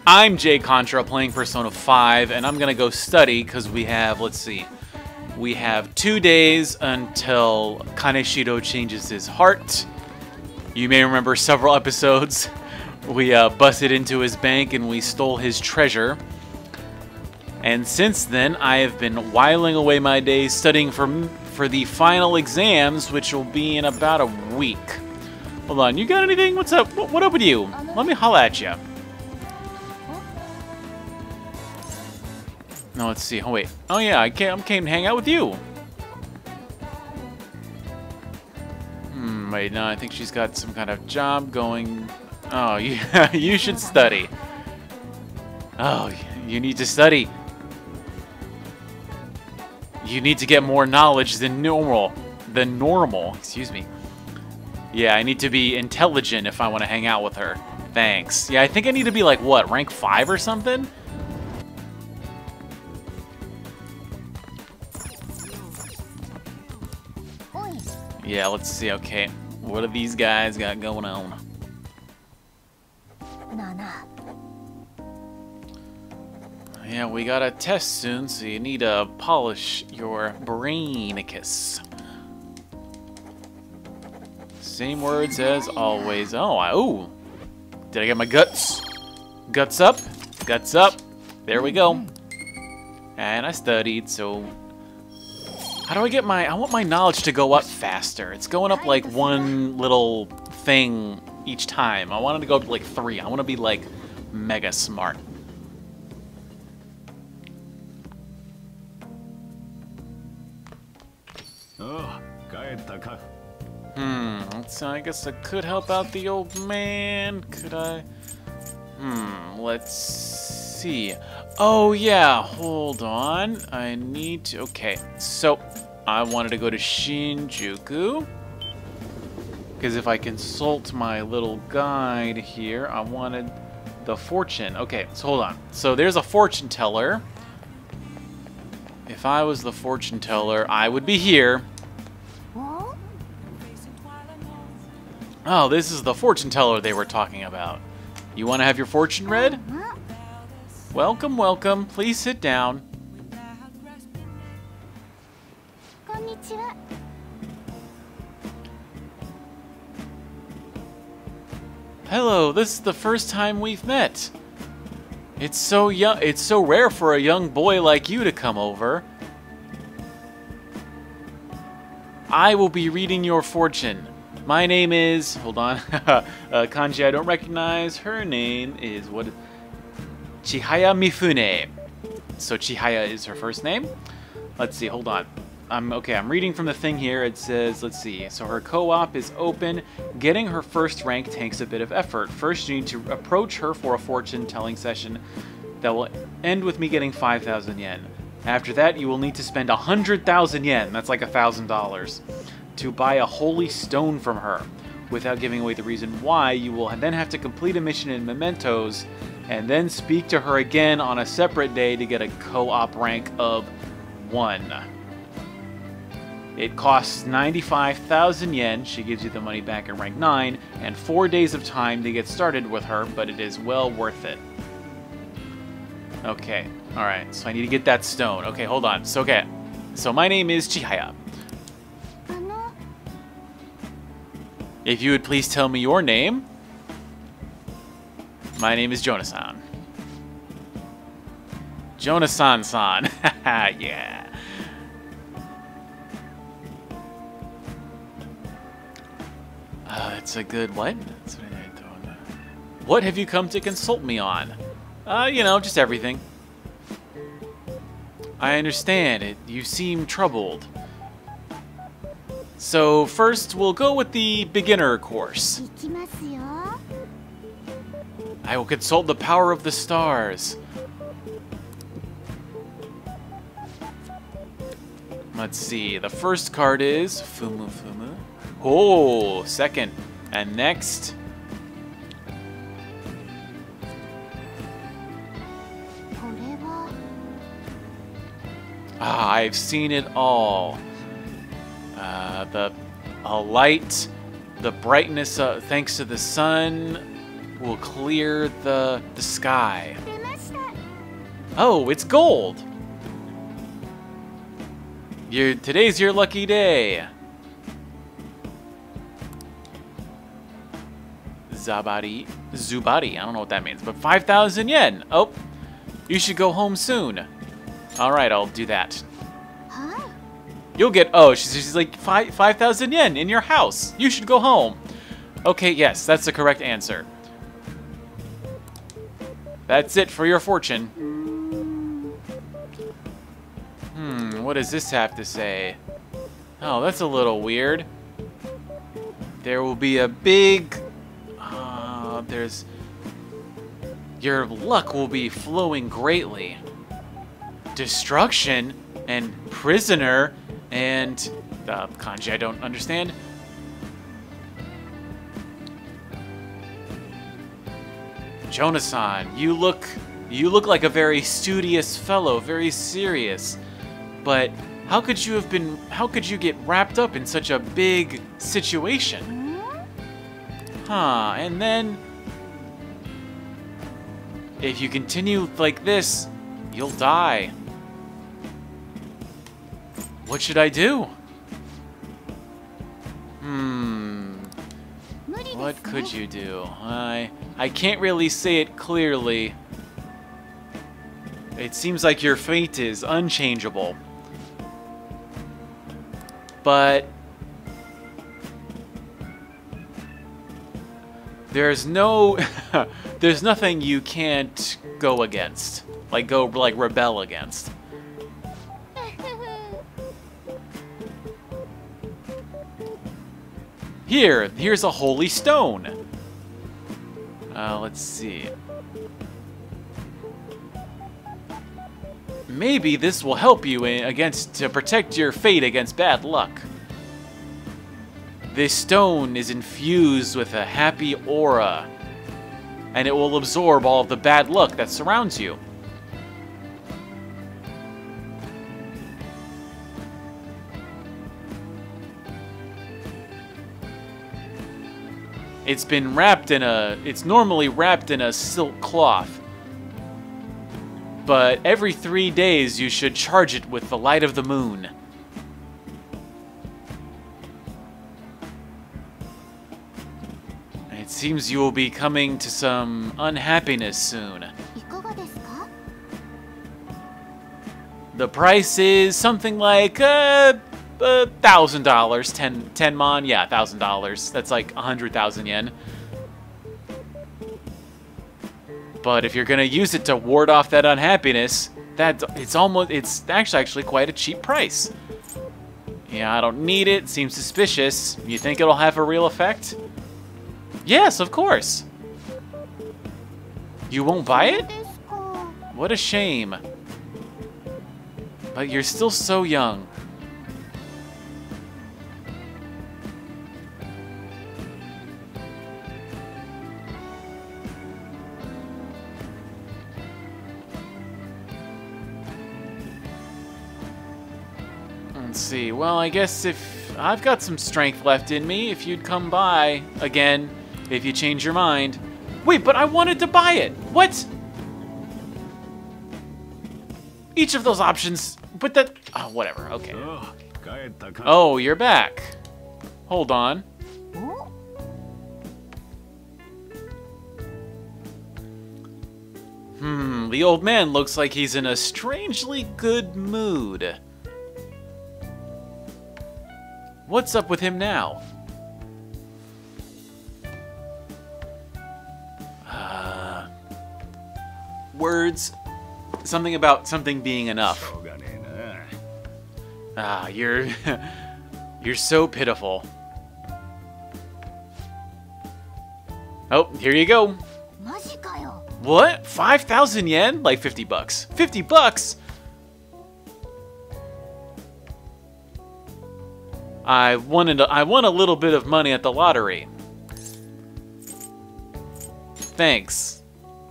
I'm Jay Contra playing Persona 5, and I'm gonna go study because we have, let's see, we have 2 days until Kaneshiro changes his heart. You may remember several episodes. We busted into his bank and we stole his treasure. And since then, I have been whiling away my days studying for the final exams, which will be in about a week. Hold on, you got anything? What's up? What up with you? Let me holla at you. No, let's see. Oh, wait. Oh, yeah, I came to hang out with you. Wait, no, I think she's got some kind of job going. Oh, yeah, you should study. Oh, you need to study. You need to get more knowledge than normal. Excuse me. Yeah, I need to be intelligent if I want to hang out with her. Thanks. Yeah, I think I need to be like, what, rank 5 or something? Yeah, let's see. Okay, what do these guys got going on? Yeah, we got a test soon, so you need to polish your brainicus. Same words as always. Oh, did I get my guts? Guts up, guts up. There we go. And I studied, so how do I get I want my knowledge to go up faster. It's going up like one little thing each time. I want it to go up to like 3. I want to be like mega smart. So I guess I could help out the old man. Could I? Let's see. Oh yeah, hold on. I need to, okay. So, I wanted to go to Shinjuku. Because if I consult my little guide here, I wanted the fortune. Okay, so hold on. So there's a fortune teller. If I was the fortune teller, I would be here. Oh, this is the fortune teller they were talking about. You want to have your fortune read? Welcome, welcome. Please sit down. Hello, this is the first time we've met. It's so rare for a young boy like you to come over. I will be reading your fortune. My name is, hold on, kanji I don't recognize. Her name is, what? Chihaya Mifune. So Chihaya is her first name. Let's see, hold on. I'm reading from the thing here. It says, let's see. So her co-op is open. Getting her first rank takes a bit of effort. First, you need to approach her for a fortune-telling session that will end with me getting 5,000 yen. After that, you will need to spend 100,000 yen. That's like $1,000. To buy a holy stone from her. Without giving away the reason why, you will then have to complete a mission in Mementos and then speak to her again on a separate day to get a co-op rank of 1. It costs 95,000 yen. She gives you the money back at rank 9 and 4 days of time to get started with her, but it is well worth it. Okay, alright, so I need to get that stone. Okay, hold on. So my name is Chihaya. If you would please tell me your name. My name is Jonasan. Jonasan-san. Yeah. It's a good what? That's what I don't. What have you come to consult me on? You know, just everything. I understand it. You seem troubled. So first, we'll go with the beginner course. I will consult the power of the stars. Let's see. The first card is Fumu Fumu. Oh, second. And next. Ah, I've seen it all. A light, the brightness thanks to the sun, will clear the sky. Oh, it's gold! Today's your lucky day. Zubari, I don't know what that means, but 5,000 yen. Oh, you should go home soon. Alright, I'll do that. You'll get, oh, she's like 5,000 yen in your house. You should go home. Okay, yes, that's the correct answer. That's it for your fortune. What does this have to say? Oh, that's a little weird. There will be a big... Your luck will be flowing greatly. Destruction and prisoner and... kanji I don't understand. Jonas-san, you look like a very studious fellow, very serious. But how could you get wrapped up in such a big situation? Huh, and then if you continue like this, you'll die. What should I do? What could you do? I can't really say it clearly. It seems like your fate is unchangeable. But there's nothing you can't go against. Like rebel against. Here's a holy stone. Let's see. Maybe this will help you to protect your fate against bad luck. This stone is infused with a happy aura, and it will absorb all of the bad luck that surrounds you. It's normally wrapped in a silk cloth. But every 3 days you should charge it with the light of the moon. It seems you will be coming to some unhappiness soon. The price is something like $1,000, 10 mon, yeah, $1,000. That's like 100,000 yen. But if you're gonna use it to ward off that unhappiness, it's actually quite a cheap price. Yeah, I don't need it. Seems suspicious. You think it'll have a real effect? Yes, of course. You won't buy it? What a shame. But you're still so young. Let's see. Well, I guess if I've got some strength left in me, if you'd come by again, if you change your mind. Wait, but I wanted to buy it. What? Each of those options, but that... Oh, whatever. Okay. Oh, you're back. Hold on. The old man looks like he's in a strangely good mood. What's up with him now? Words. Something about something being enough. You're... you're so pitiful. Oh, here you go. What? 5,000 yen? Like 50 bucks. 50 bucks? I won a little bit of money at the lottery. Thanks.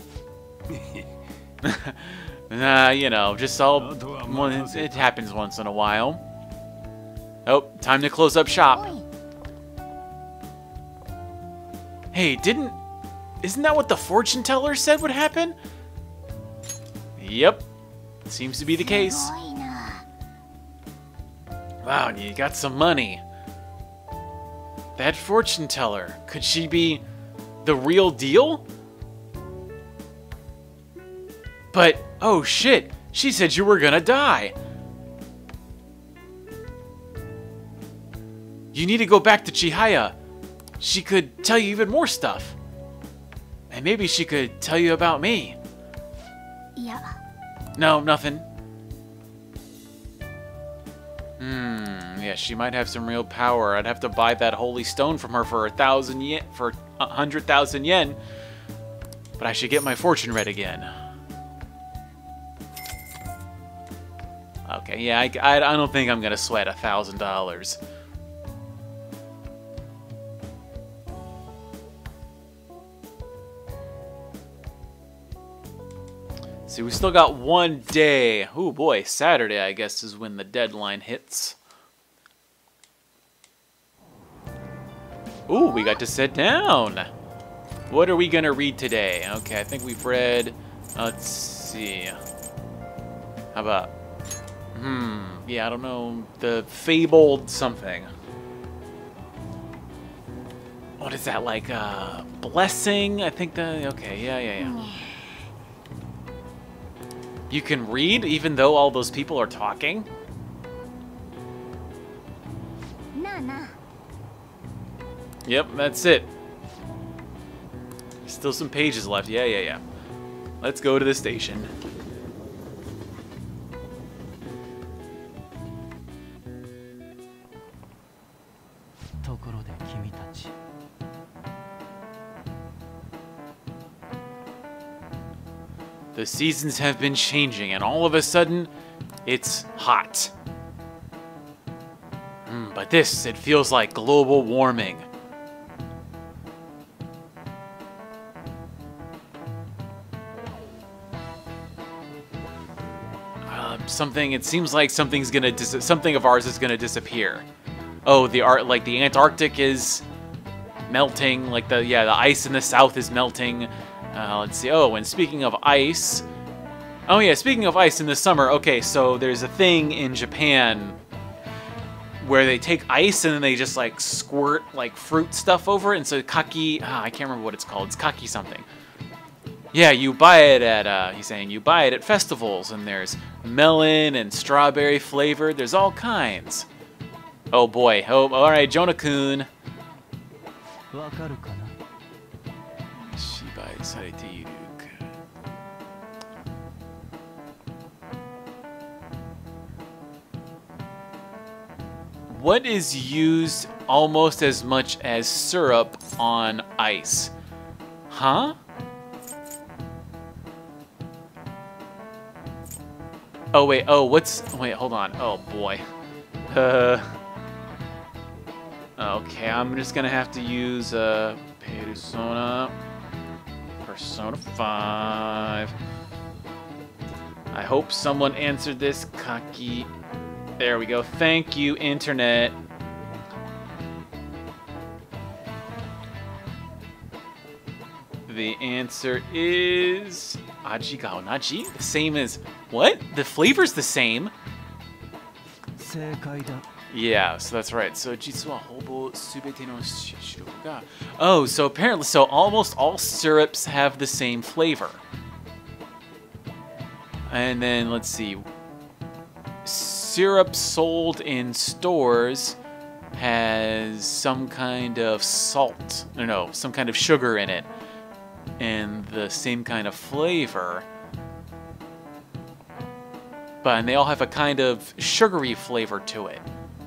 You know, just it happens once in a while. Oh, time to close up shop. Hey, didn't Isn't that what the fortune teller said would happen? Yep. Seems to be the case. Wow, you got some money. That fortune teller, could she be the real deal? But, oh shit, she said you were gonna die. You need to go back to Chihaya. She could tell you even more stuff. And maybe she could tell you about me. Yeah. No, nothing. Yeah, she might have some real power. I'd have to buy that holy stone from her for 1,000 yen, for 100,000 yen. But I should get my fortune read again. Okay, yeah, I don't think I'm gonna sweat $1,000. See, we still got one day. Oh boy, Saturday, I guess, is when the deadline hits. Ooh, we got to sit down. What are we gonna read today? Okay, I think we've read, let's see. How about, yeah, I don't know, the fabled something. What is that, like, blessing? I think okay, yeah. You can read even though all those people are talking? Nah. Yep, that's it. Still some pages left. Yeah. Let's go to the station. The seasons have been changing, and all of a sudden, it's hot. But this, it feels like global warming. It seems like something of ours is gonna disappear. Oh, the Antarctic is melting, like the ice in the south is melting. Let's see. Oh, and speaking of ice, speaking of ice in the summer, okay, so there's a thing in Japan where they take ice and then they just like squirt like fruit stuff over it, and so kaki, I can't remember what it's called. It's kaki something. Yeah, you buy it at, he's saying you buy it at festivals, and there's melon and strawberry flavored. There's all kinds. Oh boy. Oh, all right, Jonah-kun. What is used almost as much as syrup on ice? Huh? Oh, wait. Oh, wait, hold on. Oh, boy. Okay, I'm just gonna have to use, Persona 5. I hope someone answered this. Kaki. There we go. Thank you, Internet. The answer is Aji ga onaji? The same as what? The flavor's the same. Yeah, so that's right. So jitsu wa hobo subete no shiroku ga. Oh, so apparently, almost all syrups have the same flavor. And then let's see. Syrup sold in stores has some kind of salt, no, some kind of sugar in it, and the same kind of flavor. And they all have a kind of sugary flavor to it.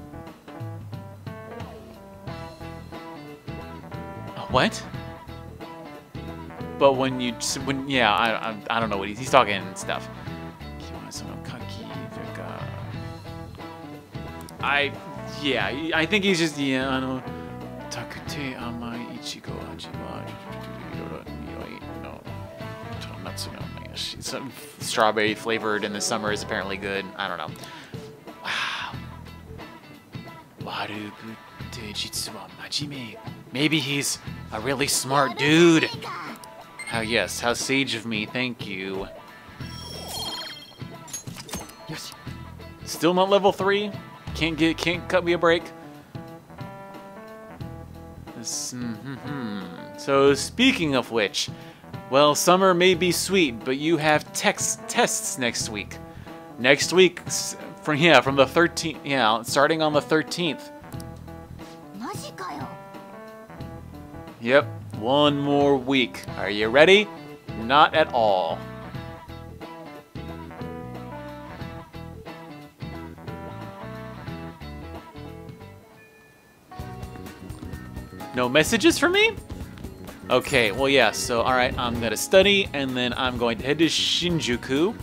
What? But I don't know what he's talking and stuff. I think he's just, Takute amai ichigo aji wa no natsu no some strawberry flavored in the summer is apparently good. I don't know. Wow. Maybe he's a really smart dude. How yes, how sage of me, thank you. Still not level 3? Can't cut me a break. So speaking of which, well, summer may be sweet, but you have tests next week. Next week, from the 13th, yeah, starting on the 13th. Yep, one more week. Are you ready? Not at all. No messages for me? Okay, well, yeah, so, alright, I'm gonna study, and then I'm going to head to Shinjuku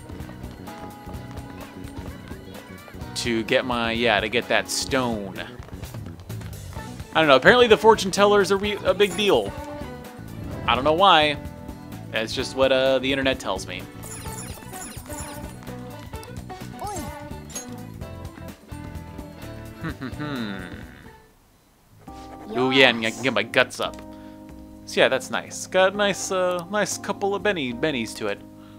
to get to get that stone. I don't know, apparently the fortune teller is a big deal. I don't know why. That's just what the internet tells me. Oh yeah, and I can get my guts up. So yeah, that's nice. Got a nice couple of bennies to it.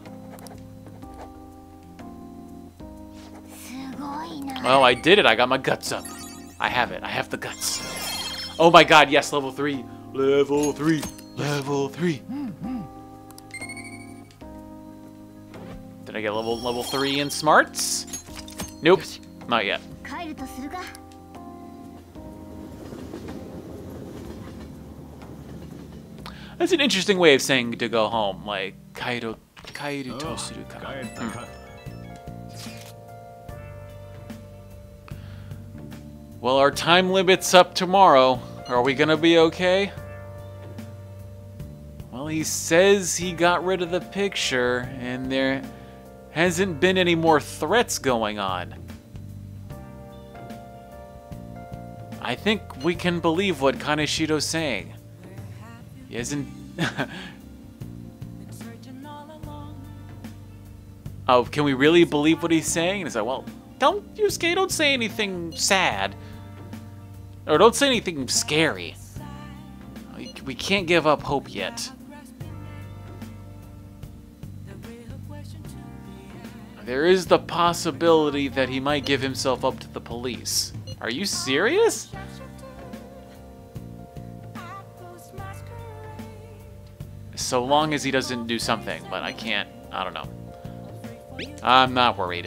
Oh, I did it. I got my guts up. I have it. I have the guts. Oh my god, yes, level 3. Level 3. Level 3. Did I get level 3 in smarts? Nope. Not yet. That's an interesting way of saying to go home, like kairu to suru ka. Well, our time limit's up tomorrow. Are we gonna be okay? Well, he says he got rid of the picture, and there hasn't been any more threats going on. I think we can believe what Kaneshiro's saying. He hasn't... Oh, can we really believe what he's saying? He's like, well, don't say anything sad. Or don't say anything scary. We can't give up hope yet. There is the possibility that he might give himself up to the police. Are you serious? So long as he doesn't do something, but I don't know. I'm not worried.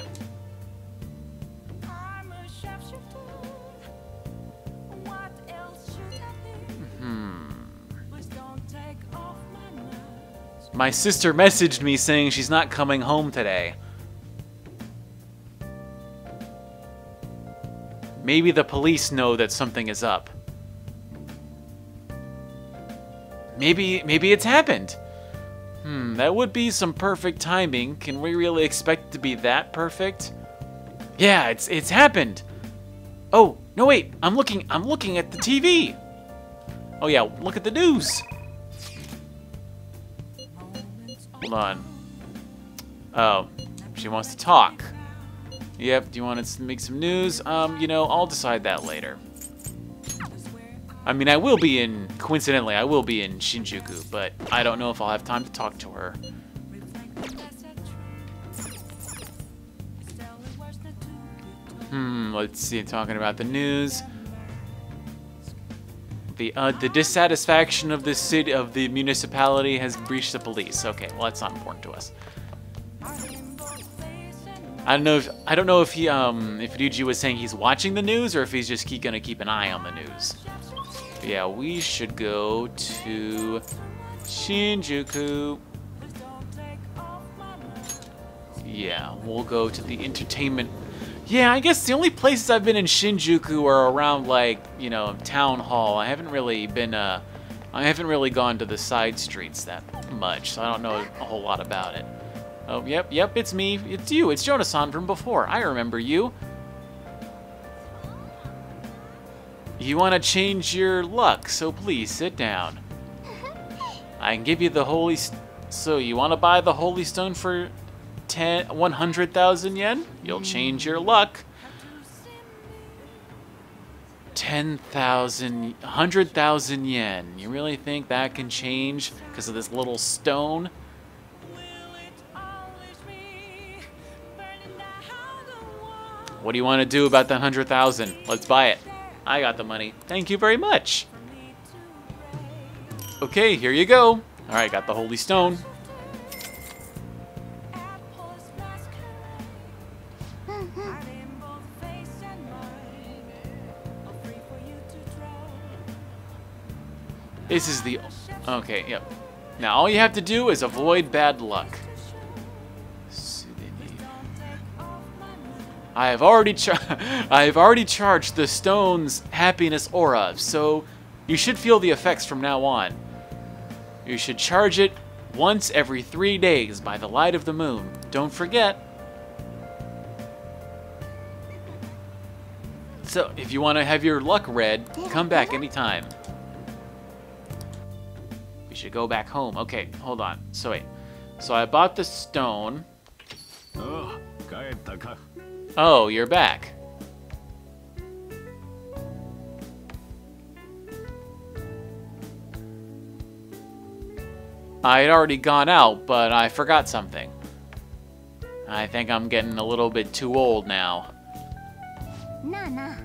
My sister messaged me saying she's not coming home today. Maybe the police know that something is up. Maybe it's happened. That would be some perfect timing. Can we really expect it to be that perfect? Yeah, it's happened. Oh, no wait, I'm looking at the TV. Oh yeah, look at the news. Hold on. Oh, she wants to talk. Yep, do you want to make some news? I'll decide that later. I mean, coincidentally, I will be in Shinjuku, but I don't know if I'll have time to talk to her. Let's see, talking about the news. The dissatisfaction of the city, of the municipality has breached the police. Okay, well that's not important to us. I don't know if Ryuji was saying he's watching the news or if he's just gonna keep an eye on the news. But yeah, we should go to Shinjuku. Yeah, we'll go to the entertainment. Yeah, I guess the only places I've been in Shinjuku are around, like, Town Hall. I haven't really gone to the side streets that much, so I don't know a whole lot about it. Oh, yep, it's me. It's you. It's Jonas-san from before. I remember you. You want to change your luck, so please sit down. I can give you the holy... So, you want to buy the holy stone for 100,000 yen? You'll change your luck. 10,000, 100,000 yen. You really think that can change because of this little stone? What do you want to do about that 100,000? Let's buy it. I got the money. Thank you very much. Okay, here you go. All right, got the holy stone. This is the... Okay, yep. Now all you have to do is avoid bad luck. I have already charged the stone's happiness aura, so you should feel the effects from now on. You should charge it once every 3 days by the light of the moon. Don't forget. So, if you want to have your luck read, come back anytime. We should go back home. Okay, hold on. So wait. So I bought the stone. Oh, you're back. I had already gone out, but I forgot something. I think I'm getting a little bit too old now. Nah.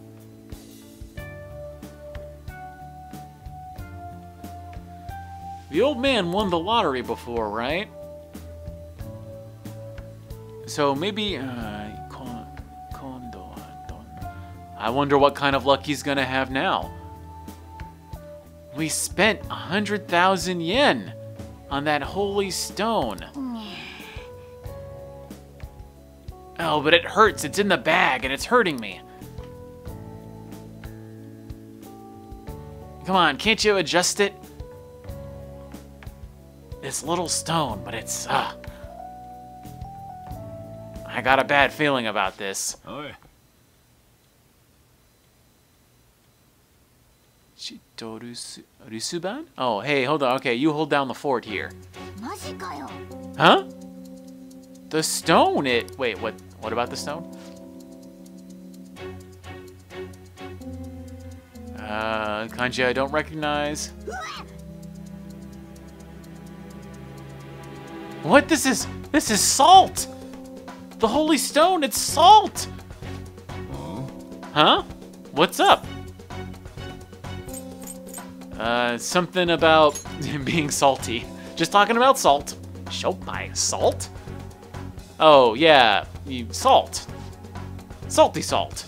The old man won the lottery before, right? So maybe... I wonder what kind of luck he's gonna have now. We spent 100,000 yen on that holy stone. Oh, but it hurts. It's in the bag and it's hurting me. Come on, can't you adjust it? This little stone, but it's... I got a bad feeling about this. Rusuban? Oh, hey, hold on. Okay, you hold down the fort here. Huh? The stone, Wait, what about the stone? Kanji I don't recognize. What? This is salt! The holy stone, it's salt! Huh? What's up? Something about being salty. Just talking about salt. Shopai, salt? Oh, yeah, salt. Salty salt.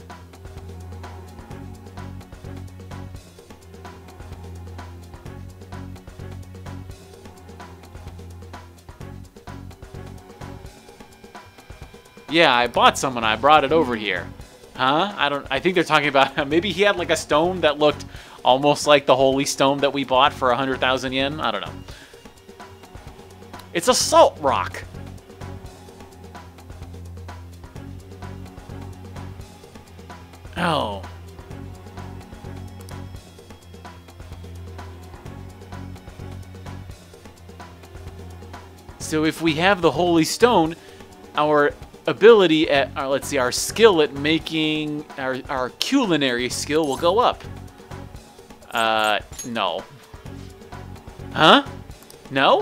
Yeah, I bought some and I brought it over here. Huh? I think they're talking about, maybe he had like a stone that looked almost like the holy stone that we bought for 100,000 yen. I don't know. It's a salt rock. Oh. So if we have the holy stone, our ability at, let's see, our skill at making, our culinary skill will go up. No. Huh? No?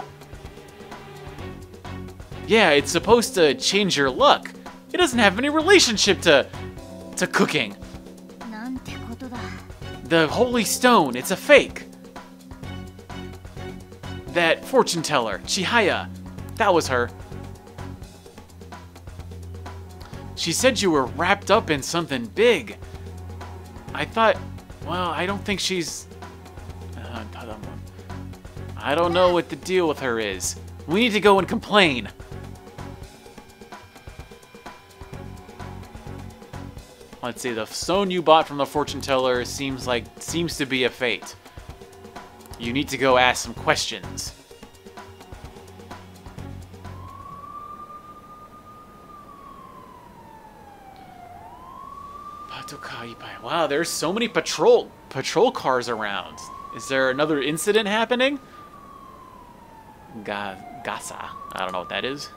Yeah, it's supposed to change your luck. It doesn't have any relationship to cooking. The holy stone, it's a fake. That fortune teller, Chihaya, that was her. She said you were wrapped up in something big. I thought, well, I don't think she's... I don't know what the deal with her is. We need to go and complain. Let's see, the stone you bought from the fortune teller seems to be a fate. You need to go ask some questions. Wow, there's so many patrol cars around. Is there another incident happening? Gasa. I don't know what that is.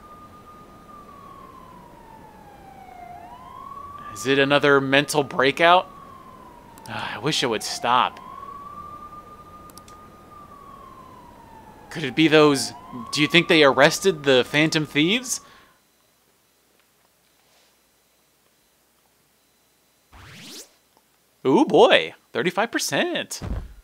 Is it another mental breakout? I wish it would stop. Could it be those... Do you think they arrested the Phantom Thieves? Ooh, boy. 35%.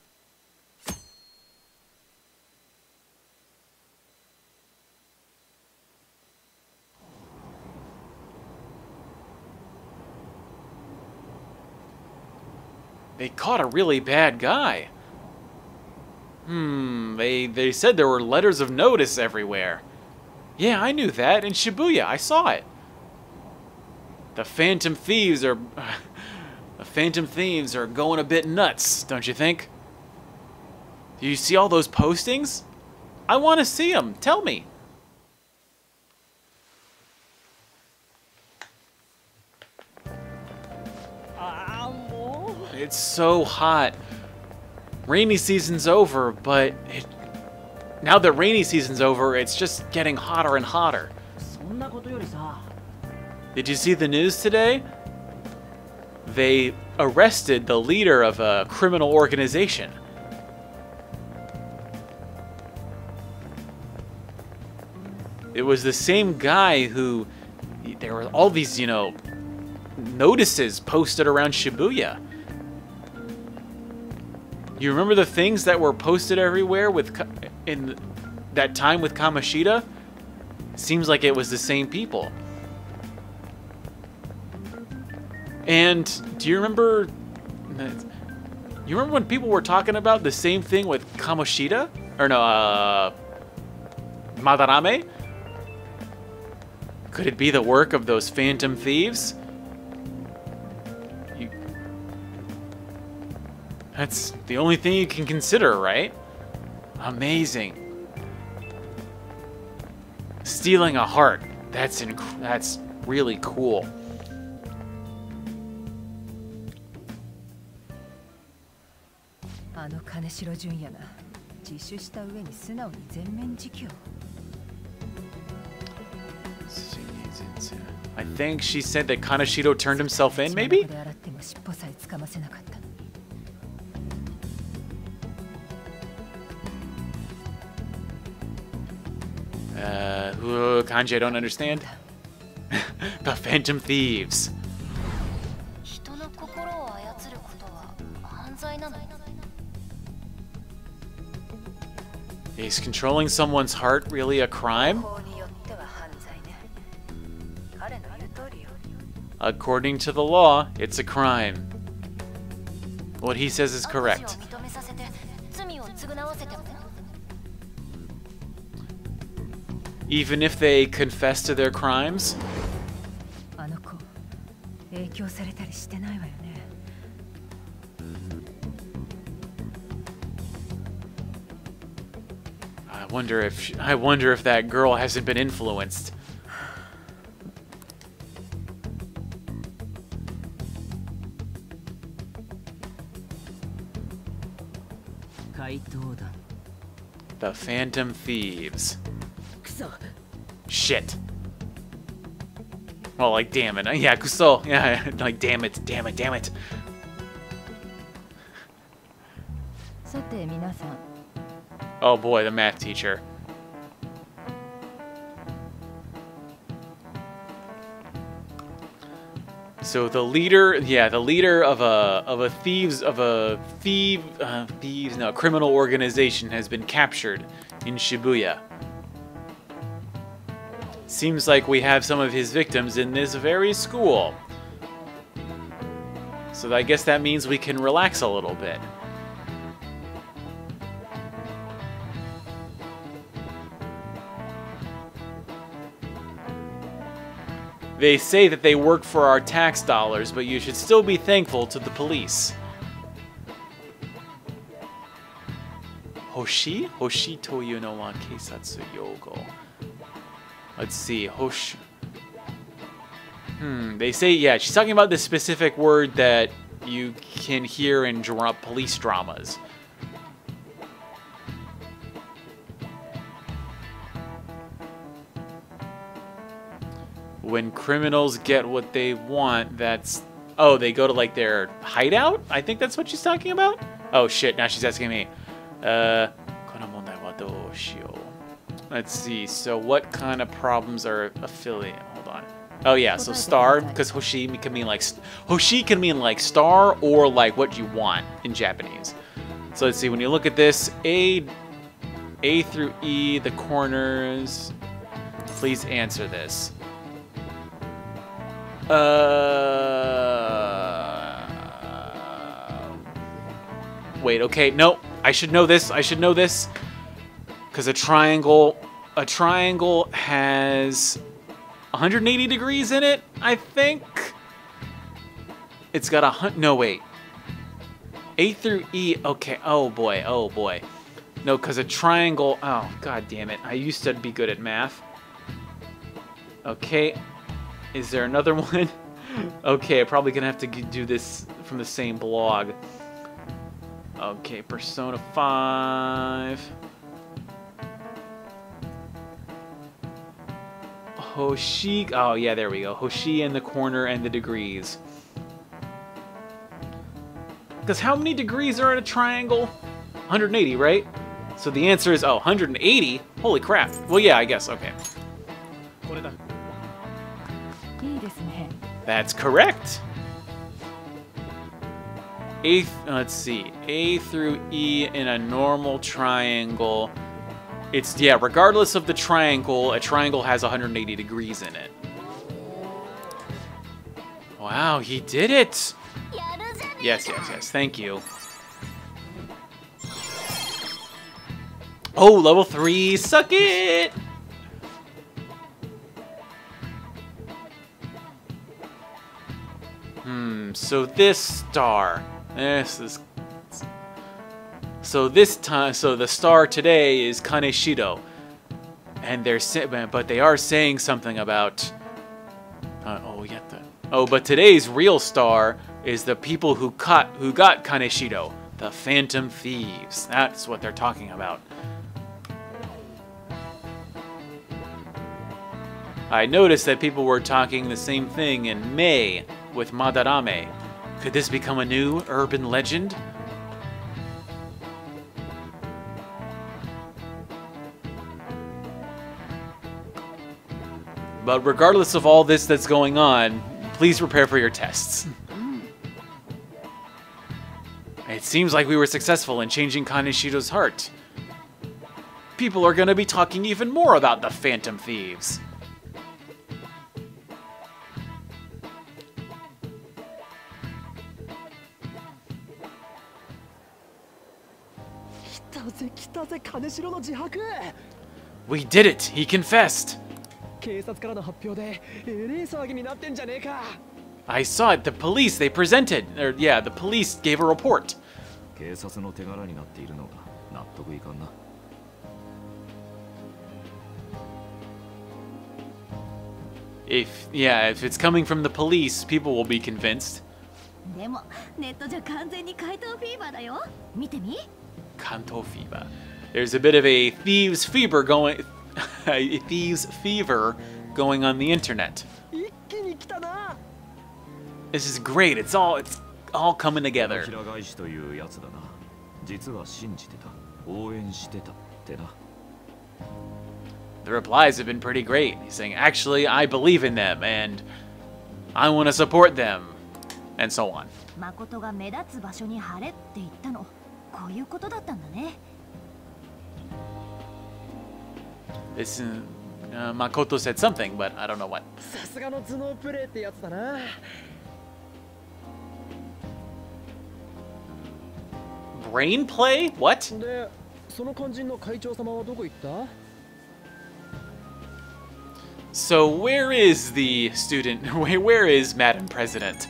They caught a really bad guy. They said there were letters of notice everywhere. Yeah, I knew that. In Shibuya, I saw it. The Phantom Thieves are... the Phantom Thieves are going a bit nuts, don't you think? Do you see all those postings? I want to see them. Tell me. It's so hot. Rainy season's over, but now that rainy season's over, it's just getting hotter and hotter. Did you see the news today? They arrested the leader of a criminal organization. It was the same guy who... There were all these, you know, notices posted around Shibuya. You remember the things that were posted everywhere in that time with Kamoshida? Seems like it was the same people. And do you remember... You remember when people were talking about the same thing with Kamoshida? Or no, Madarame? Could it be the work of those Phantom Thieves? That's the only thing you can consider, right? Amazing. Stealing a heart. That's really cool. I think she said that Kaneshiro turned himself in, maybe? Kanji, I don't understand. The Phantom Thieves. Is controlling someone's heart really a crime? According to the law, it's a crime. What he says is correct. Even if they confess to their crimes? I wonder if that girl hasn't been influenced. The Phantom Thieves. Shit. Oh, like, damn it. Yeah, kuso. Yeah, like, damn it, damn it, damn it. Oh boy, the math teacher. So the leader of a criminal organization has been captured in Shibuya. Seems like we have some of his victims in this very school. So I guess that means we can relax a little bit. They say that they work for our tax dollars, but you should still be thankful to the police. Hoshi? Hoshi toyu no wa keisatsu yogo. Let's see. They say, yeah, she's talking about this specific word that you can hear in police dramas. When criminals get what they want, that's Oh, they go to like their hideout? I think that's what she's talking about? Oh shit, now she's asking me. Let's see, so what kind of problems are affiliated? Hold on. Oh yeah, so star, because Hoshi can mean like star or like what you want in Japanese. So let's see, when you look at this, A through E, the corners, please answer this. Wait, okay, no, I should know this, because a triangle has 180 degrees in it, I think. It's got no, wait. A through E, okay, oh boy. No, because a triangle, oh, god damn it. I used to be good at math. Okay, is there another one? Okay, I'm probably gonna have to do this from the same blog. Okay, Persona 5. Hoshi, oh yeah, there we go. Hoshi in the corner and the degrees. Because how many degrees are in a triangle? 180, right? So the answer is, 180? Holy crap. Well, yeah, I guess, okay. That's correct. Let's see. A through E in a normal triangle. It's, yeah, regardless of the triangle, a triangle has 180 degrees in it. Wow, he did it! Yes, thank you. Oh, level 3, suck it! So this star. So the star today is Kaneshido. And but they are saying something about but today's real star is the people who got Kaneshido, the Phantom Thieves. That's what they're talking about. I noticed that people were talking the same thing in May with Madarame. Could this become a new urban legend? But regardless of all this that's going on, please prepare for your tests. It seems like we were successful in changing Kaneshido's heart. People are going to be talking even more about the Phantom Thieves. We did it! He confessed! I saw it. The police, they presented. The police gave a report. If it's coming from the police, people will be convinced. Kanto fever. There's a bit of a thieves' fever going on the internet. This is great. It's all coming together. The replies have been pretty great. He's saying, actually, I believe in them, and I want to support them, and so on. This, Makoto said something, but I don't know what. Brain play? What? So where is the student? Where is Madam President?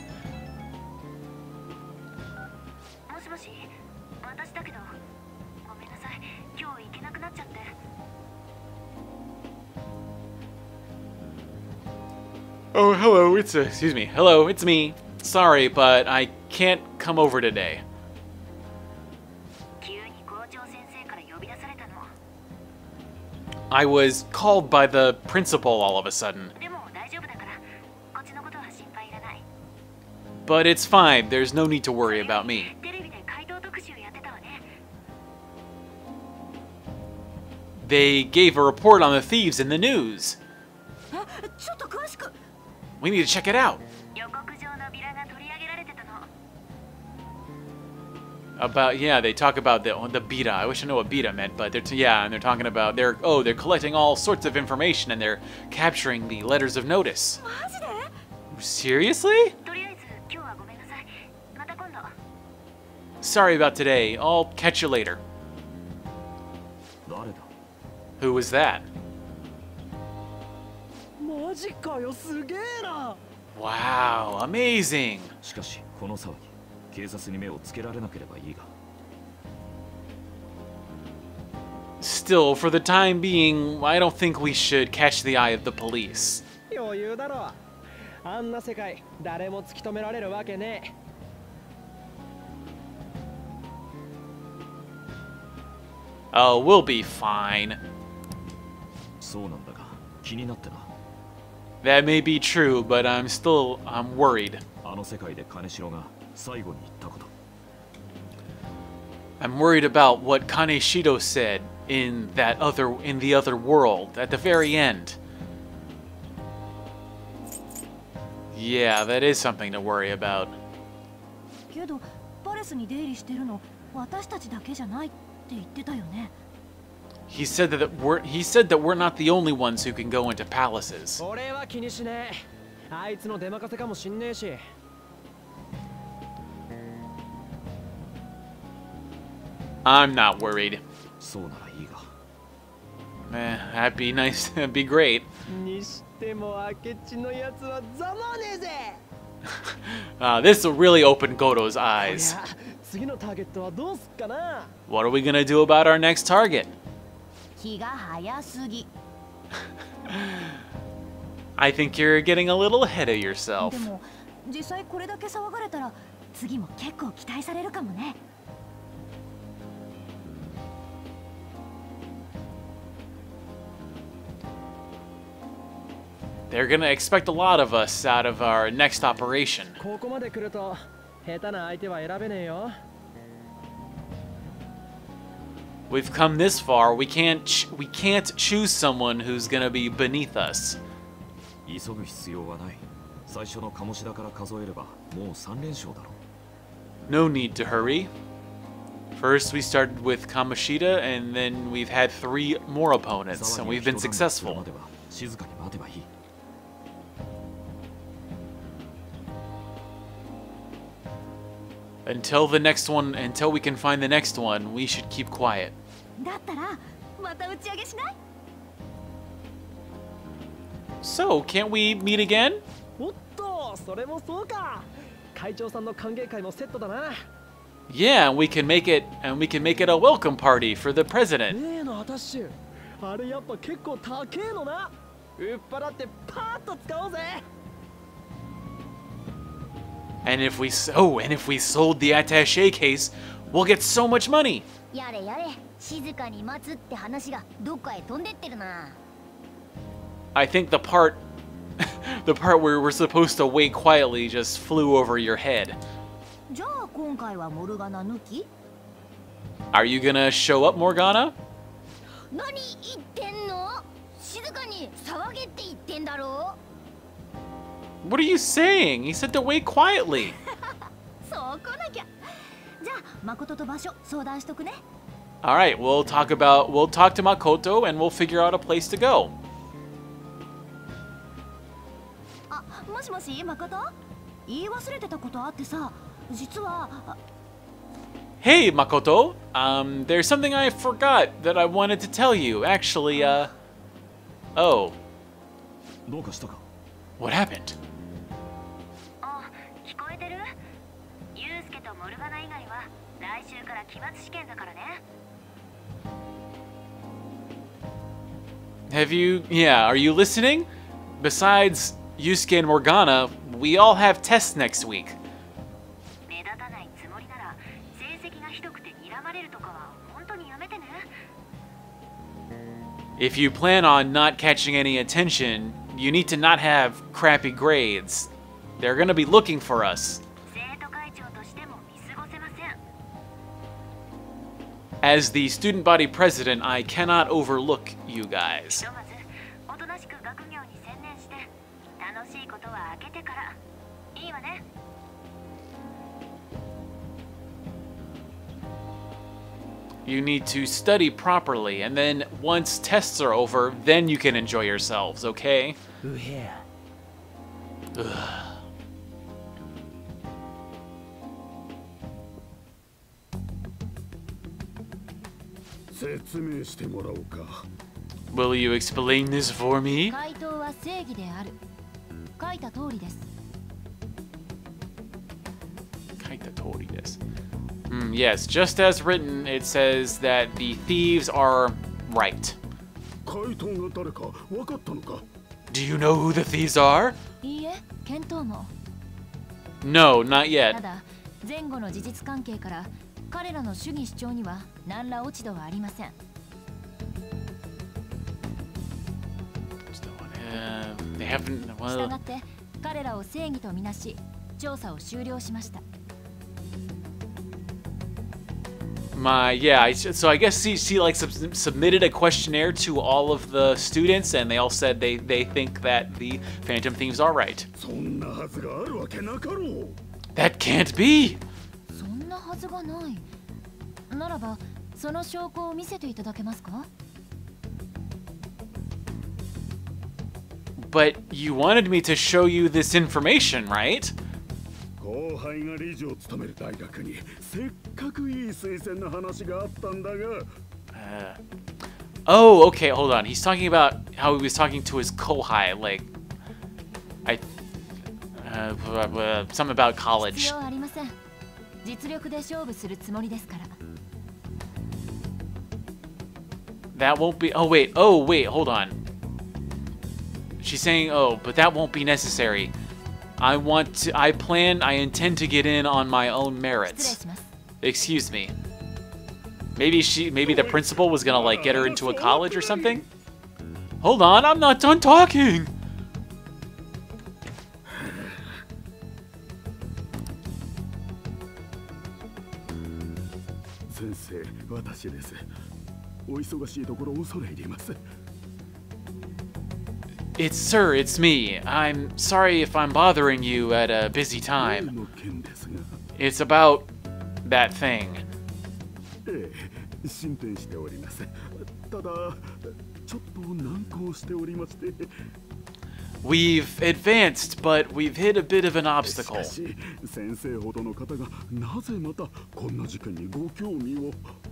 Oh, hello, excuse me. Hello, it's me. Sorry, but I can't come over today. I was called by the principal all of a sudden. But it's fine. There's no need to worry about me. テレビで怪盗特集やってたわね。 They gave a report on the thieves in the news. ちょっと詳しく。 We need to check it out. 予告状のビラが取り上げられてたの。 About, yeah, they talk about the beta. I wish I knew what beta meant, but yeah, and they're talking about they're collecting all sorts of information and they're capturing the letters of notice. マジで？ Seriously? とりあえず今日はごめんなさい。また今度。 Sorry about today. I'll catch you later. 誰だ？ Who was that? マジかよ、すげえな。 Wow, amazing. しかしこの騒ぎ、警察に目をつけられなければいいが。 Still, for the time being, I don't think we should catch the eye of the police. 余裕だろ。あんな世界、誰も突き止められるわけねえ。 Oh, we'll be fine. そうなんだが、気になってな。 That may be true, but I'm worried. あの世界で金城が最後に言ったこと。 I'm worried about what Kaneshido said in the other world at the very end. Yeah, that is something to worry about. けどパレスに出入りしてるの私たちだけじゃないって言ってたよね。 He said that we're not the only ones who can go into palaces. 俺は気にしねえ。あいつの出任せかもしんねえし。 I'm not worried. そうならいいが。 That'd be nice. That'd be great. にしても明智のやつはざまねえぜ。 This will really open Goto's い eyes. や、次のターゲットはどうすっかな。 What are we gonna do about our next target? 日が早すぎ。 I think you're getting a little ahead of yourself. でも実際これだけ騒がれたら次も結構期待されるかもね。 They're gonna expect a lot of us out of our next operation. ここまで来ると下手な相手は選べねえよ。 We've come this far. We can't choose someone who's gonna be beneath us. 急ぐ必要はない。最初の鴨志田から数えればもう3連勝だろ。 No need to hurry. First, we started with Kamoshida, and then we've had 3 more opponents, and we've been 騒ぎが一段落する successful. までは静かに待てばいい。 Until we can find the next one, we should keep quiet. だったらまた打ち上げしない？ So, can't we meet again? おっと、それもそうか。会長さんの歓迎会もセットだな。 Yeah, and we can make it a welcome party for the president. 例のアタッシュ、あれやっぱ結構高えのな。売っ払ってパーッと使おうぜ。 And if we sold the attaché case, we'll get so much money. やれやれ、静かに待つって話がどっかへ飛んでってるな。 I think the part where we're supposed to wait quietly just flew over your head. じゃあ今回はモルガナ抜き？ Are you gonna show up, Morgana? 何言ってんの？静かに騒げって言ってんだろ？ What are you saying? He said to wait quietly. そう来なきゃ。じゃあ誠と場所相談しとくね。 All right, we'll talk to Makoto and we'll figure out a place to go. あ、もしもし誠？言い忘れてたことあってさ、実は。 Hey, Makoto. There's something I forgot that I wanted to tell you. Actually, oh, どうかしたか？ what happened? あ、聞こえてる？ユウスケとモルガナ以外は来週から期末試験だからね。 Are you listening? Besides Yusuke and Morgana, we all have tests next week. 目立たないつもりなら成績がひどくて睨まれるとかは本当にやめてね。 If you plan on not catching any attention, you need to not have crappy grades. They're gonna be looking for us. as the student body president, I cannot overlook you guys. ひとまずおとなしく学業に専念して楽しいことは開けてからいいわね。 You need to study properly, and then once tests are over, then you can enjoy yourselves, okay? うへや説明してもらおうか。 Will you explain this for me? 回答は正義である。書いた通りです。 Yes, just as written, it says that the thieves are right. 怪盗が誰か分かったのか。 Do you know who the thieves are? いいえ、見当も。 No, not た yet. だ、前後の事実関係から彼らの主義主張には何ら落ち度はありません。 They haven't. した Well, がって彼らを正義とみなし調査を終了しました。 so I guess she like submitted a questionnaire to all of the students, and they all said they think that the Phantom Thieves are right. そんなはずがあるわけなかろう。 That can't be. そんなはずがない。ならばその証拠を見せていただけますか？ But you wanted me to show you this information, right? 後輩が理事を務める大学にせっかくいい推薦の話があったんだが。 Oh, okay, hold on. He's talking about how he was talking to his kohai, like, something about 必 college. 要ありません。実力で勝負するつもりですから。 That won't be. Oh wait, hold on. She's saying, oh, but that won't be necessary. I intend to get in on my own 失礼 merits. します。 Excuse me. Maybe the principal was gonna like get her into a college or something? Hold on, I'm not done talking! 先生、私です。お忙しいところ恐れ入ります。 It's me. I'm sorry if I'm bothering you at a busy time. の件ですが。 It's about that thing. ええ、進展しております。ただ、ちょっと難航しておりまして。 We've advanced, but we've hit a bit of an し obstacle. かし、先生ほどの方がなぜまたこんな事件にご興味を。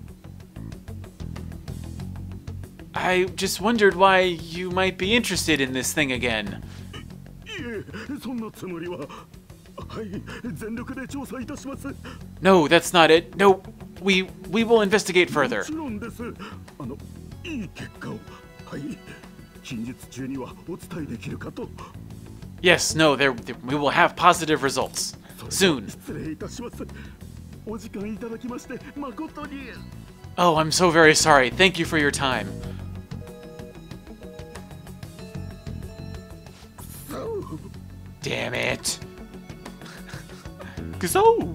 I just wondered why you might be interested in this thing again. いえ、そんなつもりは。はい、全力で調査いたします。 No, that's not it. No, we will investigate も further. ちろんです。いい結果を。はい。近日中にはお伝えできるかと。 Yes, no, we will have positive results それ soon. 失礼いたします。お時間いただきまして誠に。 Oh, I'm so very sorry. Thank you for your time. そう。 Damn it. Kuzo!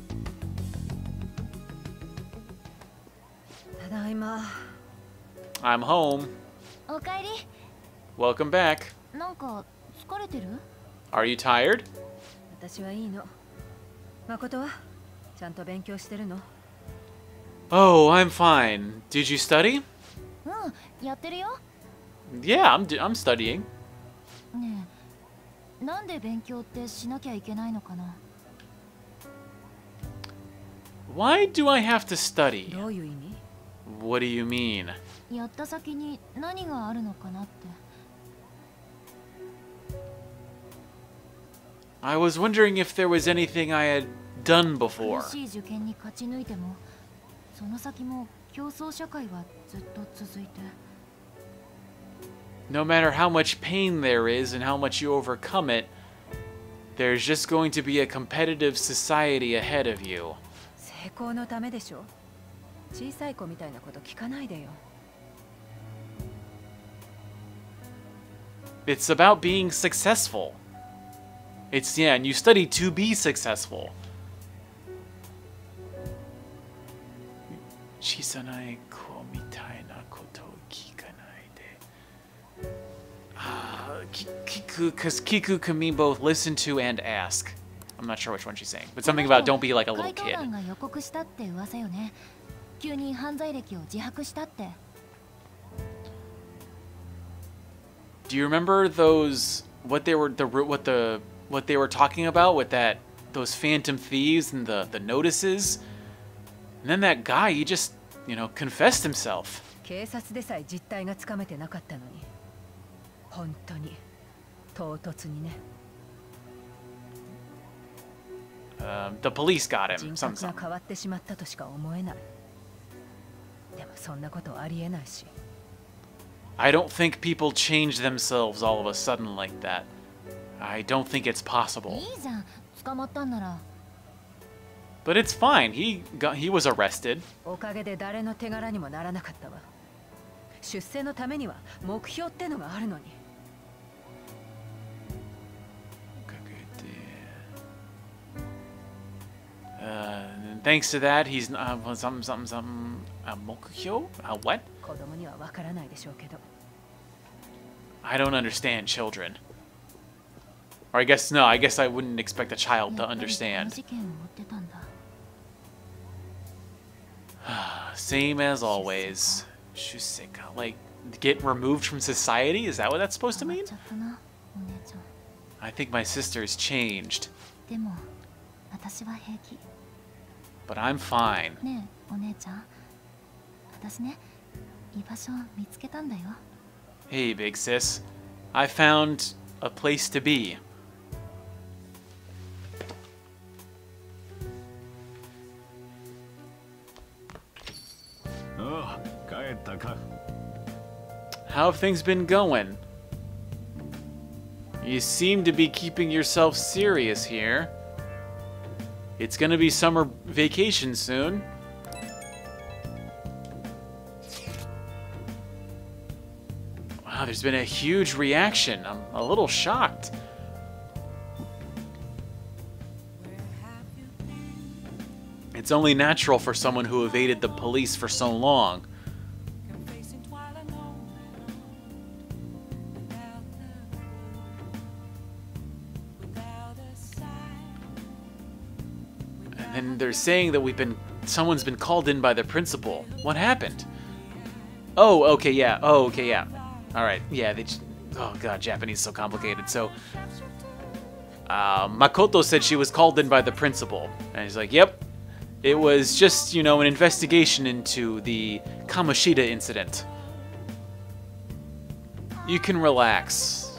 ただいま。 I'm home. おかえり。 Welcome back. なんか疲れてる？ Are you tired? 私はいいの。誠はちゃんと勉強してるの？ Oh, I'm fine. Did you study? うん、やってるよ。 Yeah, I'm studying. ねえ、なんで勉強ってしなきゃいけないのかな？ Why do I have to study? どういう意味？ What do you mean? やった先に何があるのかなって。 I was wondering if there was anything I had done before. 苦しい受験に勝ち抜いても、その先も競争社会はずっと続いて。 No matter how much pain there is and how much you overcome it, there's just going to be a competitive society ahead of you. 成功のためでしょ。小さい子みたいなこと聞かないでよ。 It's about being successful. And you study to be successful. Chisanai ko mitai na koto o kikanai de. Kiku, because Kiku can mean both listen to and ask. I'm not sure which one she's saying, but something about don't be like a little kid. が予告したって噂よね。急に犯罪歴を自白したって。 Do you remember those what they were talking about with those phantom thieves and the notices? And then that guy, he just, confessed himself. 警察でさえ実態がつかめてなかったのに。本当に唐突にね。 The police got him. 人格が変わってしまったとしか思えない。でもそんなことありえないし。 I don't think people change themselves all of a sudden like that. I don't think it's possible. いいじゃん。捕まったんなら。 But it's fine. He was arrested. おかげで誰の手柄にもならなかったわ。出世のためには目標ってのがあるのに。 Thanks to that, he's something. Mokyo? What? 子供にはわからないでしょうけど。 I don't understand children. Or I guess I wouldn't expect a child to understand. Same as always. Shuseka, like get removed from society? Is that what that's supposed to mean? I think my sister's changed. But I'm fine. Hey, big sis. I found a place to be. How have things been going? You seem to be keeping yourself serious here. It's gonna be summer vacation soon. Wow, there's been a huge reaction. I'm a little shocked. It's only natural for someone who evaded the police for so long. And they're saying that someone's been called in by the principal. What happened? Oh, okay, yeah. Oh, okay, yeah. All right, yeah. Oh god, Japanese is so complicated. So, Makoto said she was called in by the principal, and he's like, "Yep, it was just an investigation into the Kamoshida incident. You can relax.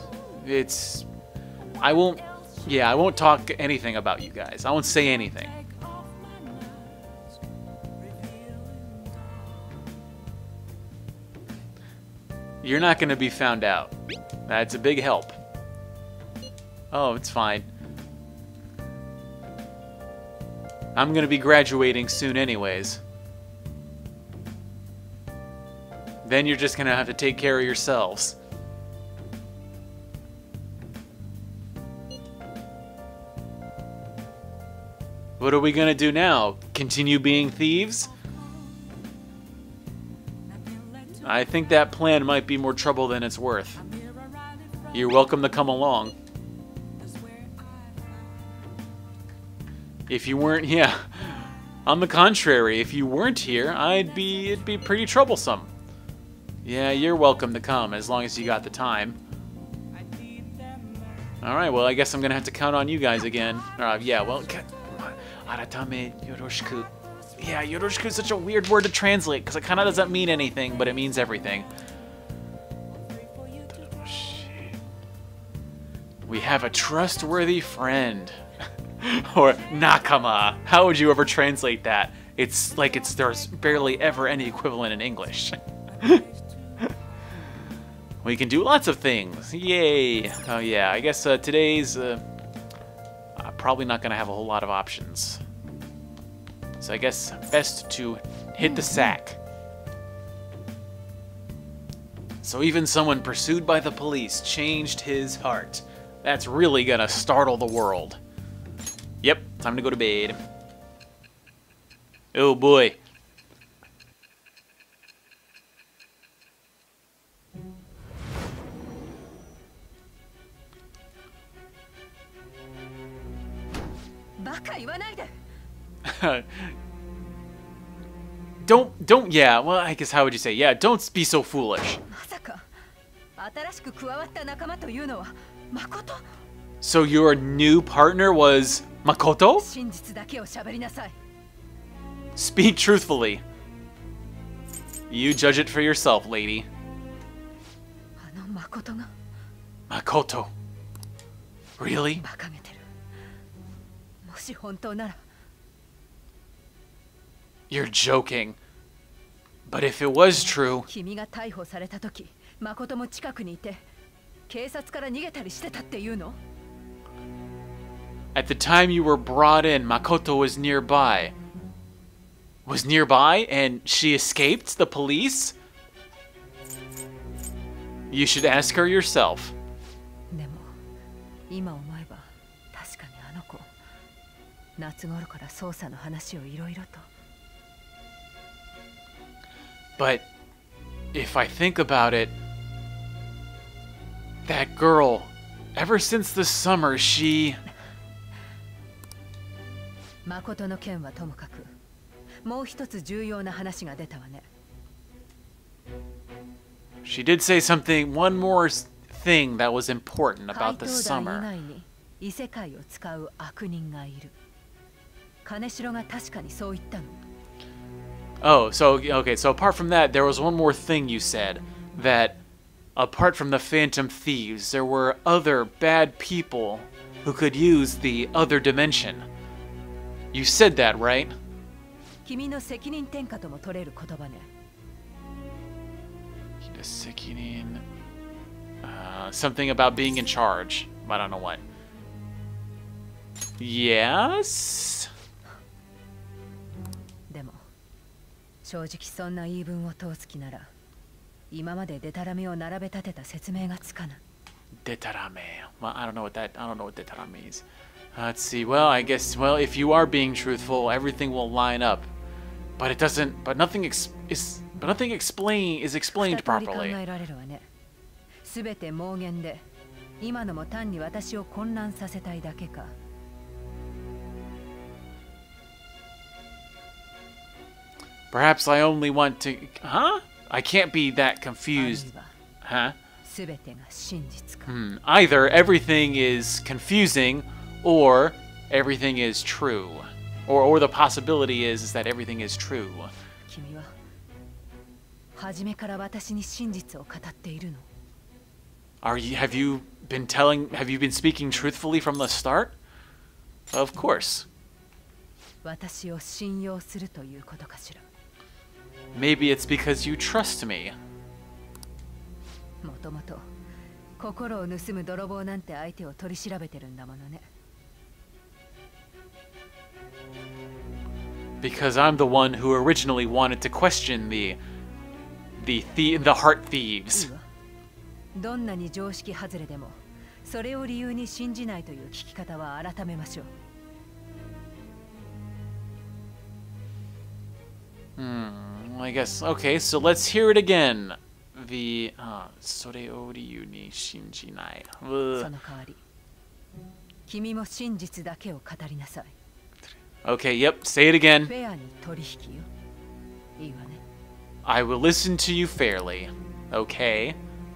I won't talk anything about you guys. I won't say anything." You're not going to be found out. That's a big help. Oh, it's fine. I'm going to be graduating soon anyways. Then you're just going to have to take care of yourselves. What are we going to do now? Continue being thieves? I think that plan might be more trouble than it's worth. You're welcome to come along. If you weren't, yeah. On the contrary, if you weren't here, it'd be pretty troublesome. Yeah, you're welcome to come as long as you got the time. Alright, well, I guess I'm gonna have to count on you guys again. Yeah, well, aratame yoroshiku. Yeah, yoroshiku is such a weird word to translate because it kind of doesn't mean anything, but it means everything. We have a trustworthy friend. Or nakama. How would you ever translate that? It's like there's barely ever any equivalent in English. We can do lots of things. Yay. Oh yeah, I guess today's probably not going to have a whole lot of options. So I guess best to hit the sack. So even someone pursued by the police changed his heart. That's really gonna startle the world. Yep, time to go to bed. Oh boy. バカ言わないで。 don't, yeah, well, I guess how would you say? Yeah, don't be so foolish. まさか新しく加わった仲間というのは誠？ So your new partner was Makoto? 真実だけを喋りなさい。 Speak truthfully. You judge it for yourself, lady. あの誠が Makoto. Really? 馬鹿げてる。もし本当なら You're joking. But if it was true, 君が逮捕された時、誠も近くにいて警察から逃げたりしてたっていうの？ at the time you were brought in, Makoto was nearby. Was nearby and she escaped the police? You should ask her yourself. でも今思えば確かにあの子夏頃から捜査の話をいろいろと。 But if I think about it, that girl, ever since the summer, she... 誠の件はともかく、もう一つ重要な話が出たわね。 She did say something, one more thing that was important 怪 about the 盗団以 summer. 外に異世界を使う悪人がいる。金城が確かにそう言ったの。 Oh, so, okay, so apart from that, there was one more thing you said. That, apart from the Phantom Thieves, there were other bad people who could use the other dimension. You said that, right? 君の責任転嫁とも取れる言葉ね。 Something about being in charge. I don't know what. Yes? でも正直そんな言い分を通す気なら今までデタラメを並べ立てた説明がつかない。 Detarame. Well, I don't know what detarame means. Let's see. Well, I guess, well, if you are being truthful, everything will line up. But it doesn't, but nothing is explained 二通り考 properly. えられるわね。すべて妄言で今のも単に私を混乱させたいだけか。 Perhaps I only want to, huh? I can't be that ある confused. いは Huh? すべてが真実か。 Either everything is confusing or everything is true. Or the possibility is that everything is true. 君は初めから私に真実を語っているの？ Have you been speaking truthfully from the start? Of course. 私を信用するということかしら。 Maybe it's because you trust me. もともと心を盗む泥棒なんて相手を取り調べてるんだものね。 Because I'm the one who originally wanted to question the heart い thieves. いわ。どんなに常識外れでもそれを理由に信じないという聞き方は改めましょう。 I guess. Okay, so let's hear it again. The それを理由に信じない。 その代わり君も真実だけを語りなさい。 Okay, yep, say it again. フェアに取引よ。いいわね。 I will listen to you fairly. Okay.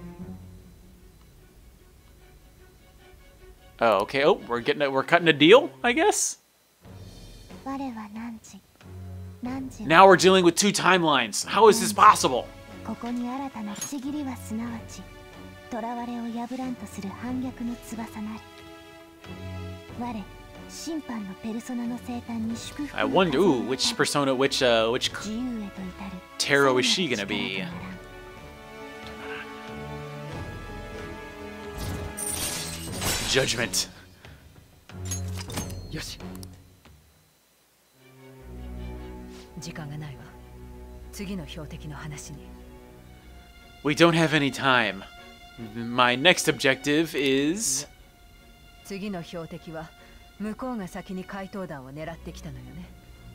Oh, okay. Oh, we're cutting a deal, I guess. 我は何時何時 Now we're dealing with two timelines. How is this possible? ここに新たなちぎりはすなわち囚われを破らんとする反逆の翼なり我審判のペルソナの生誕に祝福 I wonder, ooh, which persona, which 自由へと至る tarot is she gonna be? Judgment. よし。 時間がないわ。次の標的の話に。 We don't have any time. My next objective is... 次の標的は向こうが先に怪盗団を狙ってきたのよね。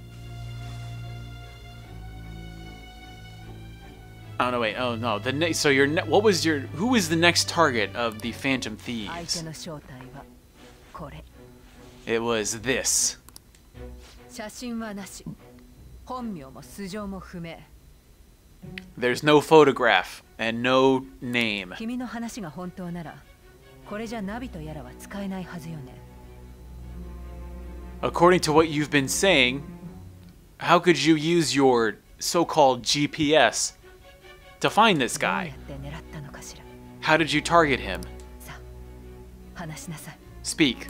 Oh no, wait. Oh no. So who is the next target of the Phantom 相 Thieves? 手の正体はこれ。 It was this. 写真はなし。本名も素性も不明。 There's no photograph and no name. 君の話が本当なら、これじゃナビとやらは使えないはずよね。 According to what you've been saying, how could you use your so-called GPS to find this どうや guy? って狙ったのかしら。 How did you target him? さあ、話しなさい。 Speak.